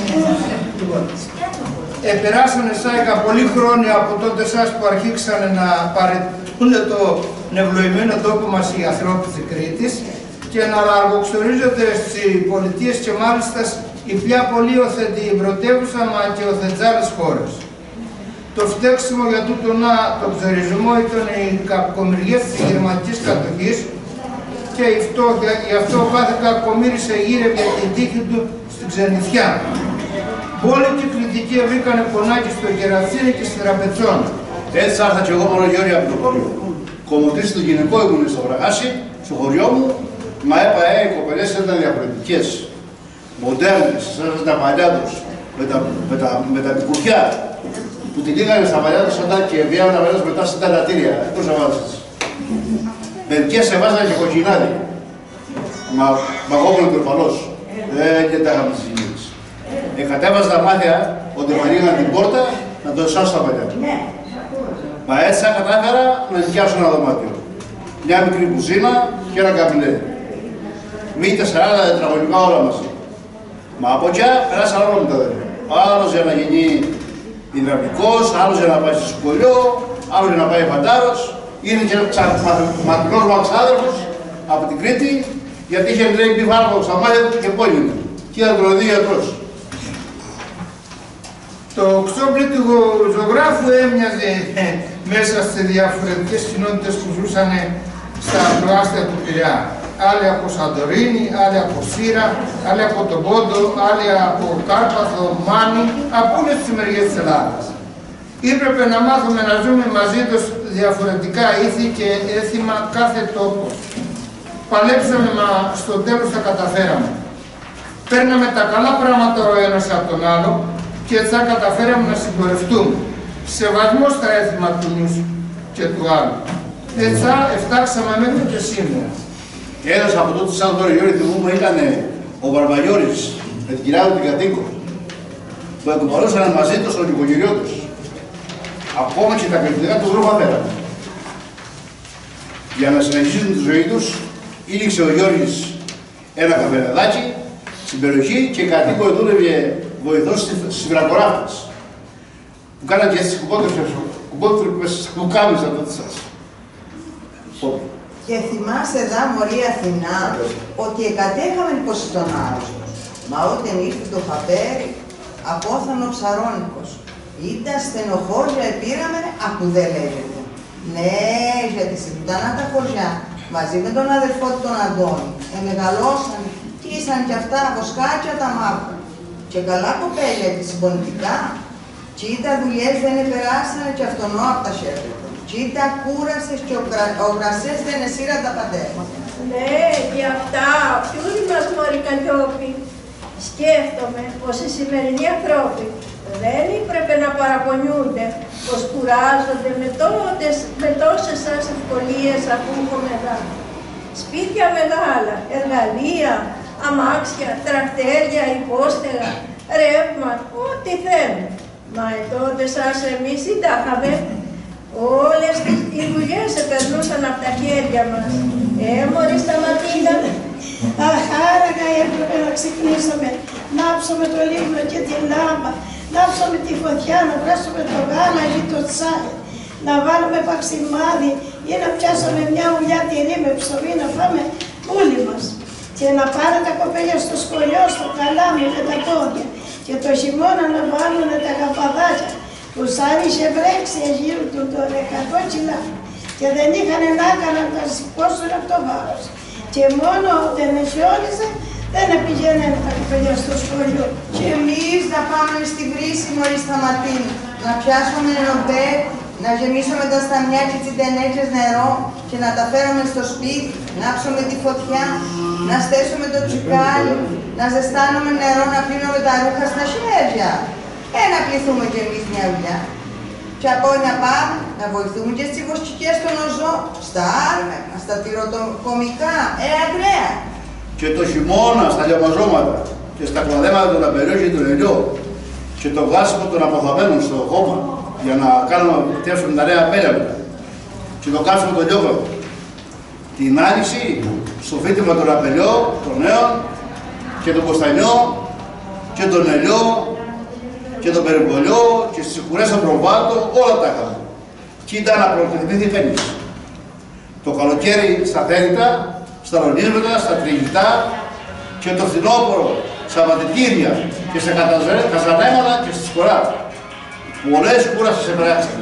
Επεράσανε σάικα πολλοί χρόνια από τότε εσάς που αρχίξανε να παρετούν το νευλοημένο τόπο μας οι ανθρώποι της Κρήτης και να αργοξορίζονται στις πολιτείες και μάλιστα η πια πολύ οθετή πρωτεύουσα μα και οθετζάλες χώρες. Το φταίξιμο για τούτο να το ξερισμό ήταν οι κακομοιριές της γερμανικής κατοχής και η φτώχεια, γι' αυτό κάθε κακομοίρησε γύρευε την τύχη του στην ξενιθιά. Όλοι και κριτικοί βρήκανε πονάκι στο Κερατσίνη και στη Τραπετσόνα. Έτσι άρχα και εγώ μόνο Γιώργη από το χωριό. Κομμωτής του γυναικό ήμουν στο Βραχάσι, στο χωριό μου, μα έπαε οι κοπελές ήταν διαφορετικές. Μοντέρνες, σαν τα παλιά τους, με τα, με τα, με τα πικουριά που τη λίγανε στα παλιά τους όταν και βγαίνουν αμέσως μετά στα ταλατήρια. Πώς να βάζεις. Μερικές σε βάζανε και κοκκινάδι. Μα μαγόμενο προφανώς. Δεν και τα είχαμε τις γυναίκες. Εκατέβαζα τα μάτια ότι μου ανοίγαν την πόρτα να το εσάσω στα παλιά. Μα έτσι θα κατάφερα να νοικιάσω ένα δωμάτιο. Μια μικρή κουζίνα και ένα καμπινέ. Μήτε σαράντα τετραγωνικά όλα μαζί. Μα από εκεί περάσαν όλα με τα αδέρφια. Άλλος για να γίνει υδραυλικός, άλλος για να πάει στο σχολείο, άλλος για να πάει φαντάρος. Είναι και ένας μαθητικός μου ξάδερφος από την Κρήτη, γιατί είχε λέει πει φάρμακο στα μάτια του και πόνινε. Και ήταν τροδί γιατρός. Το ξόπλι του ζωγράφου έμοιαζε μέσα σε διαφορετικές κοινότητες που ζούσαν στα προάστια του Πειραιά. Άλλοι από Σαντορίνη, άλλοι από Σύρα, άλλοι από τον Πόντο, άλλοι από Κάρπαθο, Μάνη, από όλες τις μεριές της Ελλάδας. Ήπρεπε να μάθουμε να ζούμε μαζί τους διαφορετικά ήθη και έθιμα κάθε τόπο. Παλέψαμε, μα στο τέλος τα καταφέραμε. Παίρναμε τα καλά πράγματα ο ένας από τον άλλο και έτσι θα καταφέραμε να συμπορευτούμε. Σεβασμό στα έθιμα του νους και του άλλου. Έτσι θα εφτάξαμε μέχρι και σήμερα. Ένας από τότε σαν τώρα Γιώργη θυμούμε ήταν ο Βαρβαγιώρης με την κυρία του την Κατοίκο που εκμορούσαν μαζί τους τον οικογενειό τους. Ακόμα και τα κριτικά του γρούφα πέραν. Για να συνεχίσουν τη ζωή τους, ήλιξε ο Γιώργης ένα καφενεδάκι στην περιοχή και Κατοίκο δούλευε βοηθός στις βρακοράφτες που κάναν και έτσι κουμπότρυπες που κάμισαν τότε σας. Και θυμάσαι δα μωρή Αθηνά ότι εκατέχαμε πως τον άρρωστος. Μα όταν ήρθε το χαπέρι, απόθανο ψαρόνικος. Ήταν στενοχώρια επήραμε, ακού δεν λέγεται. Ναι, γιατί συντουτανά τα χωριά, μαζί με τον αδερφό του τον Αντώνη, εμεγαλώσαν και ήσαν κι αυτά βοσκάκια τα μαύρα. Και καλά κοπέλια τη συμπονητικά, κι τα δουλειές δεν επεράσανε κι αυτονό απ' τα χέρια. Κι τα κούρασες κι ο γρασές δεν εσύρα τα πατέρα. Ναι, γι' αυτά, ποιοι μας μωρή Καλλιόπη, σκέφτομαι πως οι σημερινοί ανθρώποι δεν έπρεπε να παραπονιούνται πως κουράζονται με, τότες, με τόσες σας ευκολίες αφού έχουμε εδώ. Σπίτια μεγάλα, εργαλεία, αμάξια, τρακτέρια, υπόστεγα, ρεύμα, ό,τι θέλουν. Μα τότε σας εμείς συντάχαμε. Όλες οι δουλειές επερνούσαν από τα χέρια μας. Ε, μωρή Σταματίνα. Αχ, άραγα έπρεπε να ξυπνήσουμε, να ψούμε το λίμνο και τη λάμπα, να ψούμε τη φωτιά, να βράσουμε το γάλα ή το τσάι, να βάλουμε παξιμάδι ή να πιάσουμε μια ουλιά τυρί με ψωμί να φάμε όλοι μας. Και να πάρουν τα κοπέλια στο σχολείο, στο καλάμι με τα πόδια. Και το χειμώνα να βάλουν τα καπαδάκια που σαν είχε βρέξει γύρω του το εκατό κιλά. Και δεν είχαν να έκαναν να σηκώσουν από το βάρος. Και μόνο όταν χιόνιζε δεν πήγαιναν τα κοπέλια στο σχολείο. Και εμείς να πάμε στη βρύση μωρή Σταματίνη, να πιάσουμε νερομπέ, να γεμίσουμε τα σταμιά και τσιντενέκες νερό και να τα φέρουμε στο σπίτι, να ψούμε τη φωτιά, να στέσουμε το τσουκάλι, να ζεστάνουμε νερό, να πλύνουμε τα ρούχα στα χέρια. Ε, να πληθούμε κι εμείς μια ουλιά. Και από να πάμε, να βοηθούμε και στις βοσκικές των οζώ, στα άρμενα, στα τυροκομικά. Ε, Αντρέα. Και το χειμώνα στα λιωμαζώματα και στα κλαδέματα των αμπεριών και των ελιών και το γάσιμο των αποθαμένων στο χώμα για να κάνουμε να φτιάξουμε τα νέα πέλια μετά. Και το κάψιμο των λιόκρων. Την άνοιξη στο φύτημα των απελιών, των νέων και τον κοστανιό και τον ελιό και τον περιβολιό και στις κουρές των προβάτων, όλα τα είχαμε. Και ήταν να προκριθεί κανείς. Το καλοκαίρι στα θέρητα, στα ρονίσματα, στα τριγητά και το φθινόπωρο, στα βατητήρια και στα καζανέματα και στις κορά. Πολλές κούρασες επράξαν.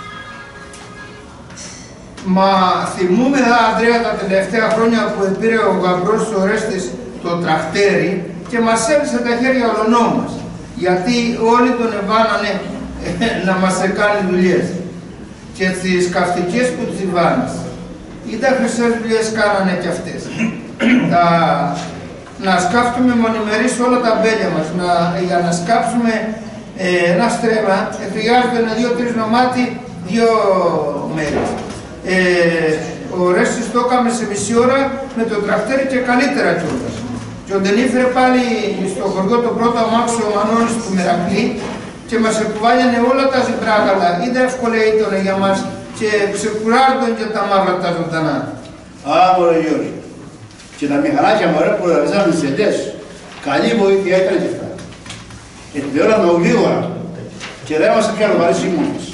Μα θυμούμε, δα, Ανδρέα, τα τελευταία χρόνια που πήρε ο γαμπρός ο Ορέστης το τρακτέρι και μας έβρισε τα χέρια ολονό μας. Γιατί όλοι τον εβάνανε να μας κάνει δουλειές. Και τις καυτικές που τις εβάνες. Ή τα χρυσές δουλειές κάνανε κι αυτές. τα, να σκάφτουμε μονιμερείς όλα τα μπέλια μας. Να, για να σκάψουμε ε, ένα στρέμμα, ε, χρειάζεται ένα δύο-τρεις νομάτι, δύο μέρες. Ε, ο Ρέστης το έκαμε σε μισή ώρα με το τρακτέρι και καλύτερα κιόλας. Και όταν ήφερε πάλι στο χωριό το πρώτο αμάξι ο Μανώνης του Μερακλή και μας εκουβάλιανε όλα τα ζυμπράγαλα, ήταν εύκολα ήταν για μας και ξεκουράρτον και τα μαύρα τα ζωντανά. Α, μωρέ Γιώργη. Και τα μηχανάκια μωρέ που ραβίζανε τις ελιές, καλή βοήθεια έκανε και αυτά. Και την ώρα με γλίγορα και δεν μας έπιανε βαρύς ήμονες.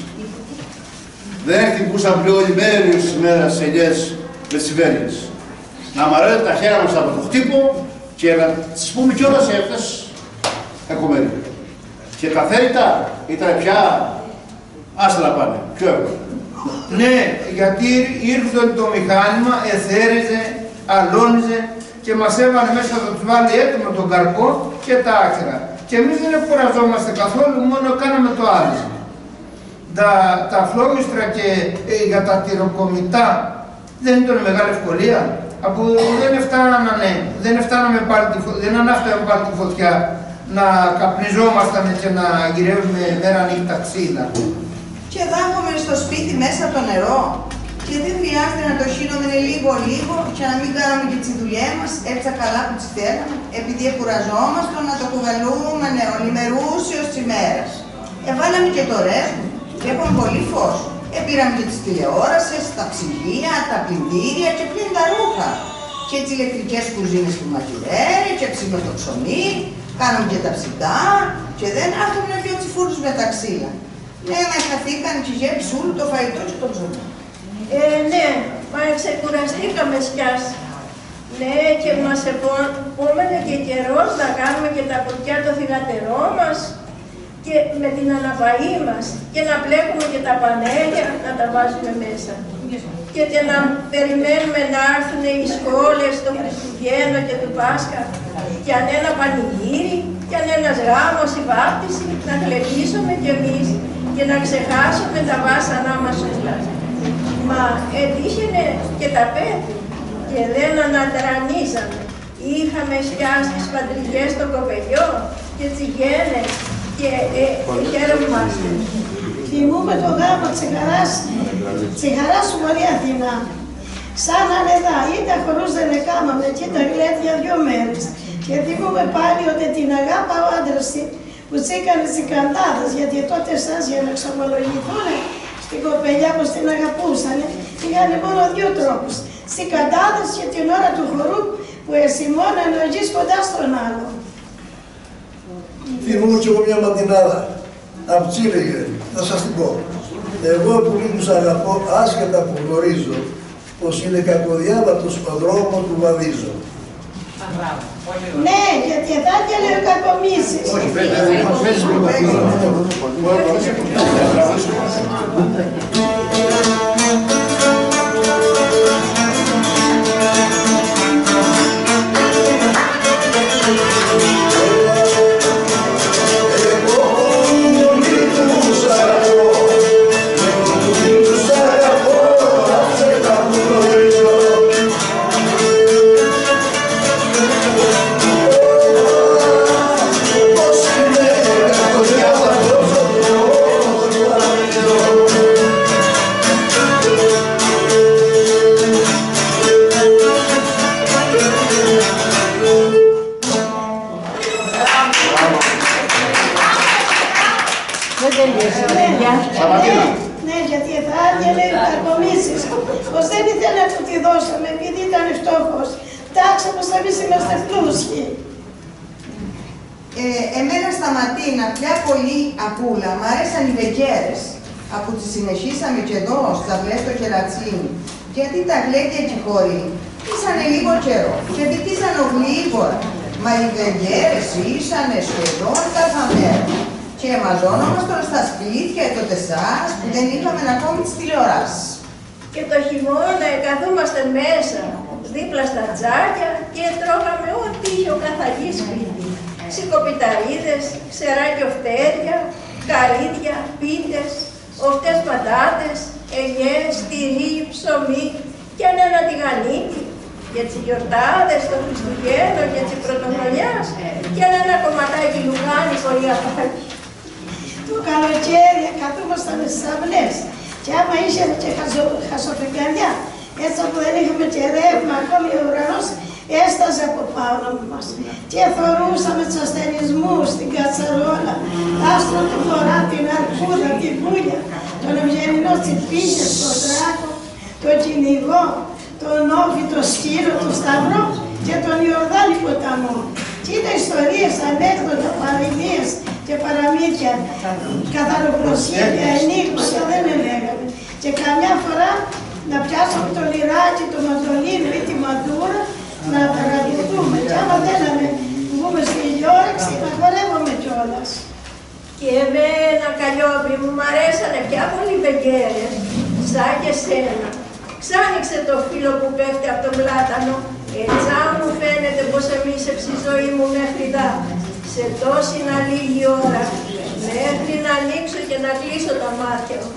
Δεν χτυπούσαν πλέον όλη μέρη στις μέρες τις ελιές με τις βέλιες. Να μαραίνουν τα χέρια μας από το χτύπο και να τις πούμε κιόλας σε αυτές τα κομμέρια. Και τα θέρητα ήταν πια άστα να πάνε, πιο εύκολα. Ναι, γιατί ήρθε το μηχάνημα, εθέριζε, αλώνιζε και μας έβαλε μέσα να τους βάλει έτοιμο τον καρπό και τα άκρα. Και εμείς δεν κουραζόμαστε καθόλου, μόνο κάναμε το άλυσμα. Τα, τα φλόγιστρα και ε, για τα τυροκομιτά δεν ήταν μεγάλη ευκολία. Από δεν φτάνανε, δεν φτάναμε πάλι τη φωτιά, δεν ανάφταμε πάλι τη φωτιά να καπνιζόμασταν και να γυρεύουμε μέρα νύχτα ξύλα. Και δάχομαι στο σπίτι μέσα το νερό και δεν χρειάζεται να το χύνουμε λίγο λίγο και να μην κάνουμε και τις δουλειές μας έτσι καλά που τις θέλαμε, επειδή κουραζόμαστε να το κουβαλούμε νερολιμερούσιος της ημέρας. Εβάλαμε και το ρεύμα και έχουμε πολύ φως. Επήραμε και τις τηλεόρασες, τα ψυγεία, τα πλυντήρια και πλήν τα ρούχα. Και τις ηλεκτρικές κουζίνες του μαγειρέρι και ψήνω το ψωμί, κάνουμε και τα ψητά και δεν έχουμε δυο τσιφούρους με τα ξύλα. Ναι, μα χαθήκαν και γέψει όλο το φαγητό και το ψωμί. Ε, ναι, Μα ξεκουραστήκαμε σκιάς. Ναι, και μας επόμενε και καιρός να κάνουμε και τα κουτιά το θυγατερό μας και με την αναπαή μας και να πλέκουμε και τα πανέλια να τα βάζουμε μέσα. Και, και να περιμένουμε να έρθουν οι σκόλες των Χριστουγέννων και του Πάσχα και αν ένα πανηγύρι και αν ένας γάμος η βάπτιση να γλεντήσουμε κι εμείς και να ξεχάσουμε τα βάσανά μας όλα. Μα έτυχαινε και τα πέτει και δεν ανατρανίζαμε. Είχαμε σκιάσει τις πατρικές των κοπελιών και τσιγένες και ε, χαίρομαστε. Θυμούμε το γάμο Τσιγαράς, Τσιγαράς σου Μαρία Αθηνά. Σαν ανεδά, ήταν χορούς δεν έκαναμε και ήταν γλέτια δυο μέρες. Και θυμούμε πάλι ότι την αγάπα ο άντρας που τσίκανε τις καντάδες, γιατί τότε σας για να εξομολογηθούν στην κοπελιά που την αγαπούσαν, είχαν μόνο δύο τρόπους. Στις καντάδες και την ώρα του χορού που εσημώναν ενεργείς κοντά στον άλλο. Θυμούμαι κι εγώ μια ματινάδα. Απ' Τσίλεγε, θα σας την πω. Εγώ που λίγους αγαπώ, άσχετα που γνωρίζω, πως είναι κακοδιάβατος ο δρόμο του βαδίζω. Ναι, γιατί εδώ και λέω κακομίσεις. Όχι, πες, Ναι, γιατί θα άδειανε οι κακομίσεις. Πως δεν ήθελε να του τη δώσαμε επειδή ήταν φτώχος. Τάξα πως εμείς είμαστε πλούσιοι. Ε, εμένα στα Ματίνα πια πολύ απούλα, μ' αρέσαν οι βεγγέρες. Από τις συνεχίσαμε και εδώ, στα βλέ στο κερατσίνι. Γιατί τα γλέντια και οι χωροί ήσανε λίγο καιρό και βυτίζανε γλύβορα. Μα οι βεγγέρες ήσανε σχεδόν κάθε μέρα. Και μαζώνομασταν στα σπίτια τότε σας που δεν είχαμε ακόμη τις τηλεοράσεις. Και το χειμώνα καθόμαστε μέσα, δίπλα στα τζάκια και τρώγαμε ό,τι είχε ο καθαγής σπίτι. Σικοπιταρίδες, ξεράκιο φτέρια, καρύδια, πίτες, οφτές πατάτες, ελιές, τυρί, ψωμί και ένα τηγανίτι. Για τις γιορτάδες των Χριστουγέννων και της Πρωτοχρονιάς και ένα κομματάκι λουγάνικο ή αφάκι. Το καλοκαίρι καθόμασταν στις αυλές και άμα είχε και χασοπικαριά, έτσι που δεν είχαμε και ρεύμα, ακόμη ο ουρανός έσταζε από πάνω μας. Και θωρούσαμε τους ασθενισμούς, την κατσαρόλα, άστρο του φορά, την αρκούδα, την πουλια, τον ευγενινό τσιπίγε, τον δράκο, τον κυνηγό, τον όφι, το σκύρο, τον σταυρό και τον Ιορδάνη ποταμό. Και ήταν ιστορίες, ανέκδοτα, παροιμίες και παραμύθια, καθαροπλωσία και ενίγματα δεν έλεγαμε. Και καμιά φορά να πιάσουμε το λιράκι, το μαντολίνο ή τη μαντούρα να τραγουδούμε. Και άμα θέλαμε βγούμε στη γιόρεξη να χορεύουμε κιόλας. Και εμένα, Καλλιόπη, μου μ' αρέσανε πια πολύ βεγγέρες, σαν και σένα. Ξάνοιξε το φύλλο που πέφτει από τον πλάτανο, έτσι μου φαίνεται πως εμίσεψε η ζωή μου μέχρι δά. Σε τόση να λίγη ώρα, μέχρι να ανοίξω και να κλείσω τα μάτια μου.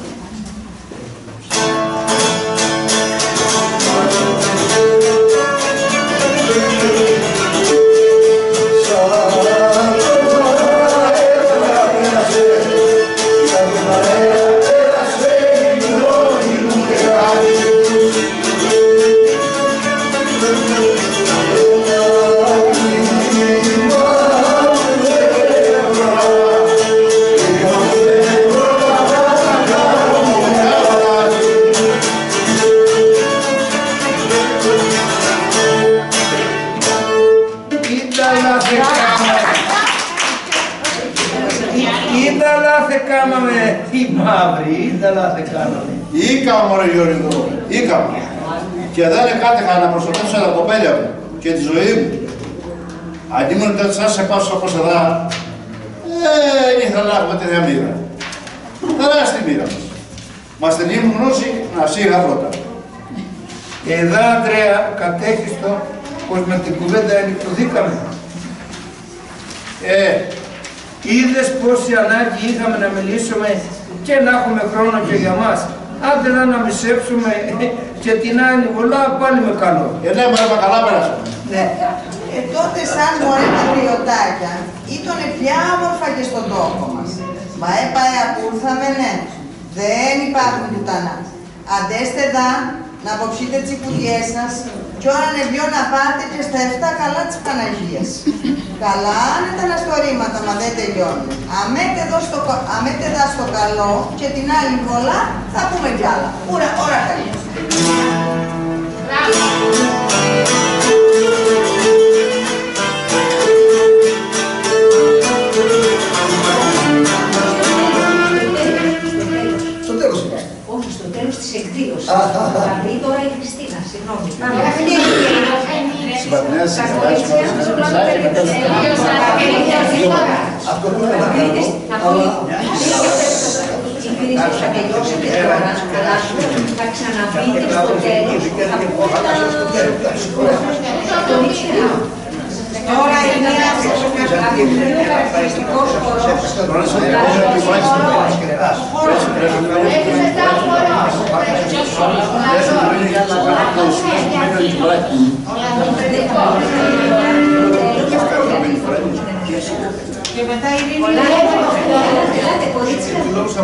Μαύρη, δεν λάθη κάναμε. Ήκαμε ρε Γιώργο, ήκαμε. και δεν εκάτεχα να προστατεύσω τα κοπέλια μου και τη ζωή μου. Αν ήμουν τότε σαν σε πάσω όπως εδώ, δεν ήθελα να έχουμε τέτοια μοίρα. Τεράστια μοίρα μας. Μας την ήμουν γνώση να σίγα πρώτα. Εδώ, Ανδρέα, κατέχιστο πως με την κουβέντα ενυκτωθήκαμε. Ε, είδες πόση ανάγκη είχαμε να μιλήσουμε και να έχουμε χρόνο και για μας. Άντε να αναμισέψουμε και την άλλη βολά πάλι με καλό. Ε, ναι, μα καλά πέρασαμε. Ναι. Ε, τότε σαν μωρέ τα τριωτάκια ήτονε πια όμορφα και στον τόπο μας. Μα έπαε που ήρθαμε, ναι. Δεν υπάρχουν πουτανά. Αντέστε δα, να αποψείτε τις κουτιές σας κι ώρα νεβιό να πάτε και στα εφτά καλά της Παναγίας. Καλά είναι τα αναστορήματα, μα δεν τελειώνουν. Αμέτε εδώ στο, αμέτε δα στο καλό και την άλλη βολά θα πούμε κι άλλα. Ούρα, ώρα καλή. Στο τέλος είπα. Όχι, στο τέλος της εκδήλωσης. Δηλαδή τώρα η Χριστίνα, συγγνώμη. Συμπατνέας, συμπατνέας, αυτό που είναι να κάνω, αλλά... Η κρίση θα τελειώσετε τώρα, αλλά θα ξαναπείτε στο τέλος. Το μυστήριο. Τώρα είναι ένα χαρακτηριστικός χορός. Και μετά η Ειρήνη Ελάτε, κορίτσια.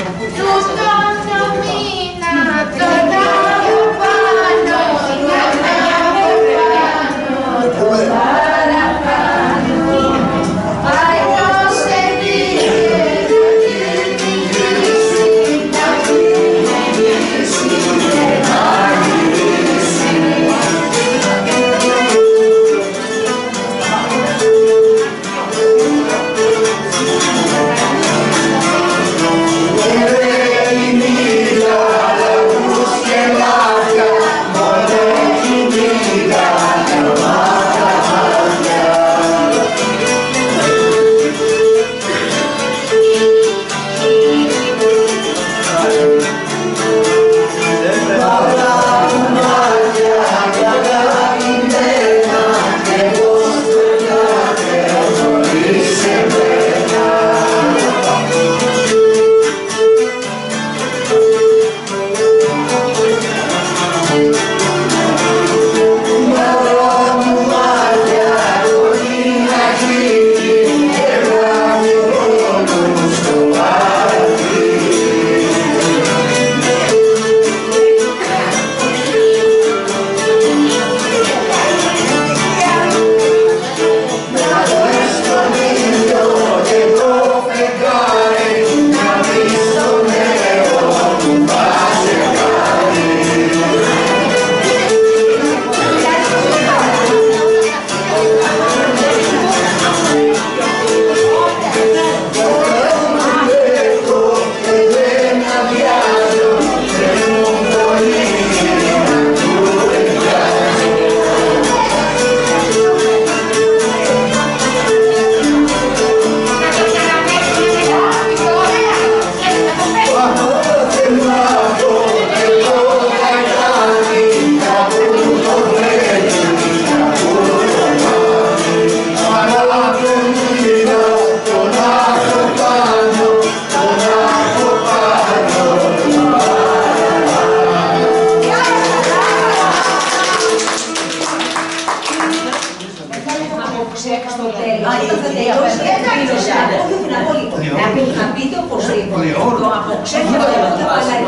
Να πείτε οπωσδήποτε το αποξέχω το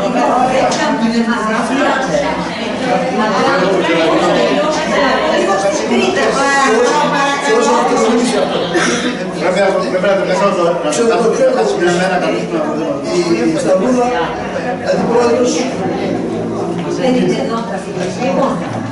Πρέπει να το κάνω να σου κάνω μια μέρα να η Σταυρούλα, αντιπρόεδρος. Δεν είναι εδώ λοιπόν.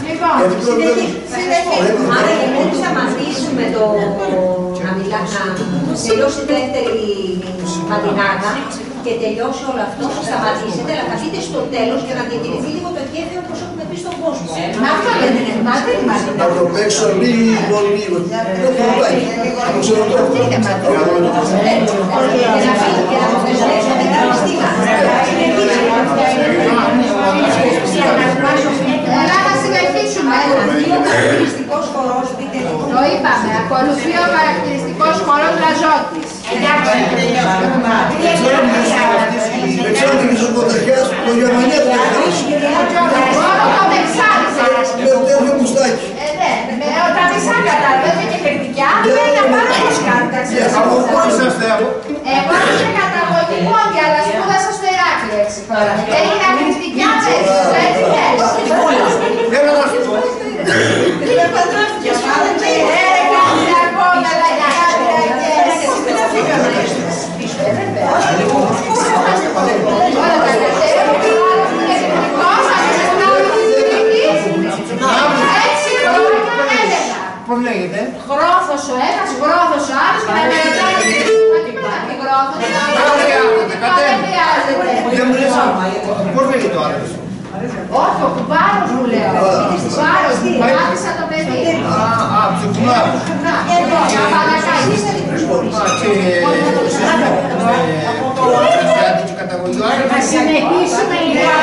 Άρα γιατί θα μαθήσουμε το να μιλάμε, να τελειώσει η δεύτερη μαντινάδα και τελειώσει όλο αυτό, θα σταματήσετε, αλλά θα πείτε στο τέλος για να διατηρηθεί λίγο το κέφι όπως έχουμε πει στον κόσμο. Μα αυτό δεν είναι μάθημα. Να το παίξω λίγο, λίγο. Δεν το πάει. Το ξέρω τώρα. Τι είναι μάθημα. Έλα να συνεχίσουμε. Το είπαμε, ακολουθεί ο χαρακτηριστικός χορός Λαζότης. Δεν ξέρω τι είσαι ο Κονταχιάς, το Γερμανία το έχει. Μόνο το μεξάρι. Με τέτοιο μουστάκι. Τα μισά κατάλαβε και κριτικιά, δεν είναι πάρα πολύ κάρτα. Από πού είσαστε από? Εγώ είμαι καταγωγή Μόντια, αλλά σπούδασα στο Ηράκλειο έξι χρόνια. Έγινα κριτικιά μέσα, έτσι θες. Δεν θα σου πω. Δεν παντρεύτηκες, μάλλον και είναι κάτι ακόμα, αλλά για Πώς λέγεται? Γρόθος ο ένας, γρόθος ο άλλος και να μελετάει την γρόθος. Δεν χρειάζεται. Πώς λέγεται ο άλλος? Όχι, ο κουμπάρος μου λέω. Κουμπάρος, μάθησα το παιδί. Α, ψυχουμάρος. Εδώ, να παρακάει. Να συνεχίσουμε λίγο.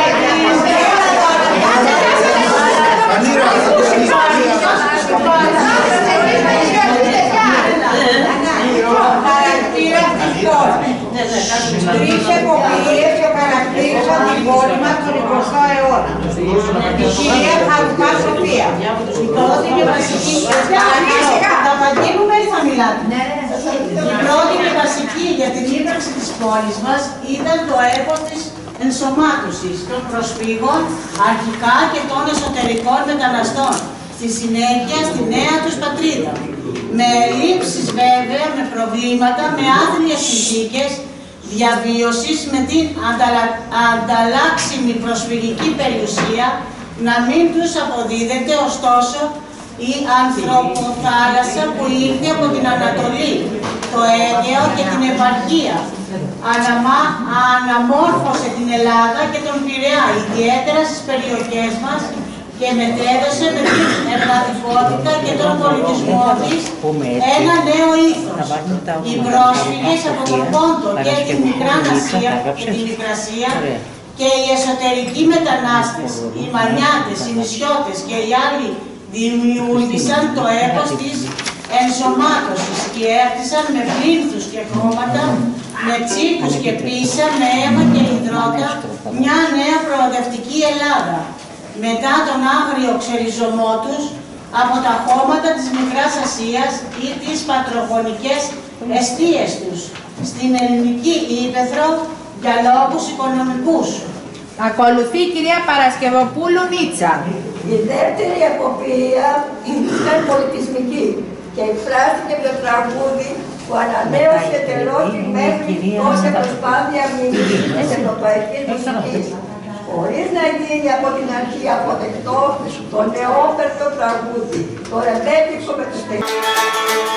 Τρεις εποπτείες και χαρακτήρισαν την πόλη μας τον εικοστό αιώνα. Η κυρία Χαρουπά Σοφία. Η πρώτη και βασική... Θα παγγείλουμε ή θα μιλάτε? Η πρώτη και βασική για την ύπαρξη της πόλης μας ήταν το έπος της ενσωμάτωσης των προσφύγων, αρχικά και των εσωτερικών μεταναστών, στη συνέχεια στη νέα τους πατρίδα. Με ελλείψεις βέβαια, με προβλήματα, με άθλιες συνθήκες διαβίωσης, με την ανταλα... ανταλλάξιμη προσφυγική περιουσία να μην τους αποδίδεται, ωστόσο η ανθρωποθάλασσα που ήρθε από την Ανατολή, το Αίγαιο και την επαρχία Αναμα... αναμόρφωσε την Ελλάδα και τον Πειραιά, ιδιαίτερα στις περιοχές μας, και μετέδωσε με την εργατικότητα και τον πολιτισμό της ένα νέο ήθος. Οι πρόσφυγες από τον Πόντο και την Μικρά Ασία και την Μικρασία και οι εσωτερικοί μετανάστες, οι Μανιάτες, οι Νησιώτες και οι άλλοι δημιούργησαν το έπος της ενσωμάτωσης και έφτιασαν με πλήθους και χρώματα, με τσίκους και πίσα, με αίμα και υδρότα, μια νέα προοδευτική Ελλάδα. Μετά τον άγριο ξεριζωμό τους από τα χώματα της Μικράς Ασίας ή τις πατρογονικές εστίες τους στην ελληνική ύπαιθρο για λόγους οικονομικούς. Ακολουθεί η κυρία Παρασκευοπούλου Νίτσα. Η δεύτερη αποπία ήταν πολιτισμική και εκφράστηκε με το τραγούδι που ανανέωσε τελώς την μέχρι τότε προσπάθεια μνήμης της ευρωπαϊκής μουσικής, χωρίς να γίνει από την αρχή αποδεκτό το νεόπερτο τραγούδι, το ρεμπέτικο με τους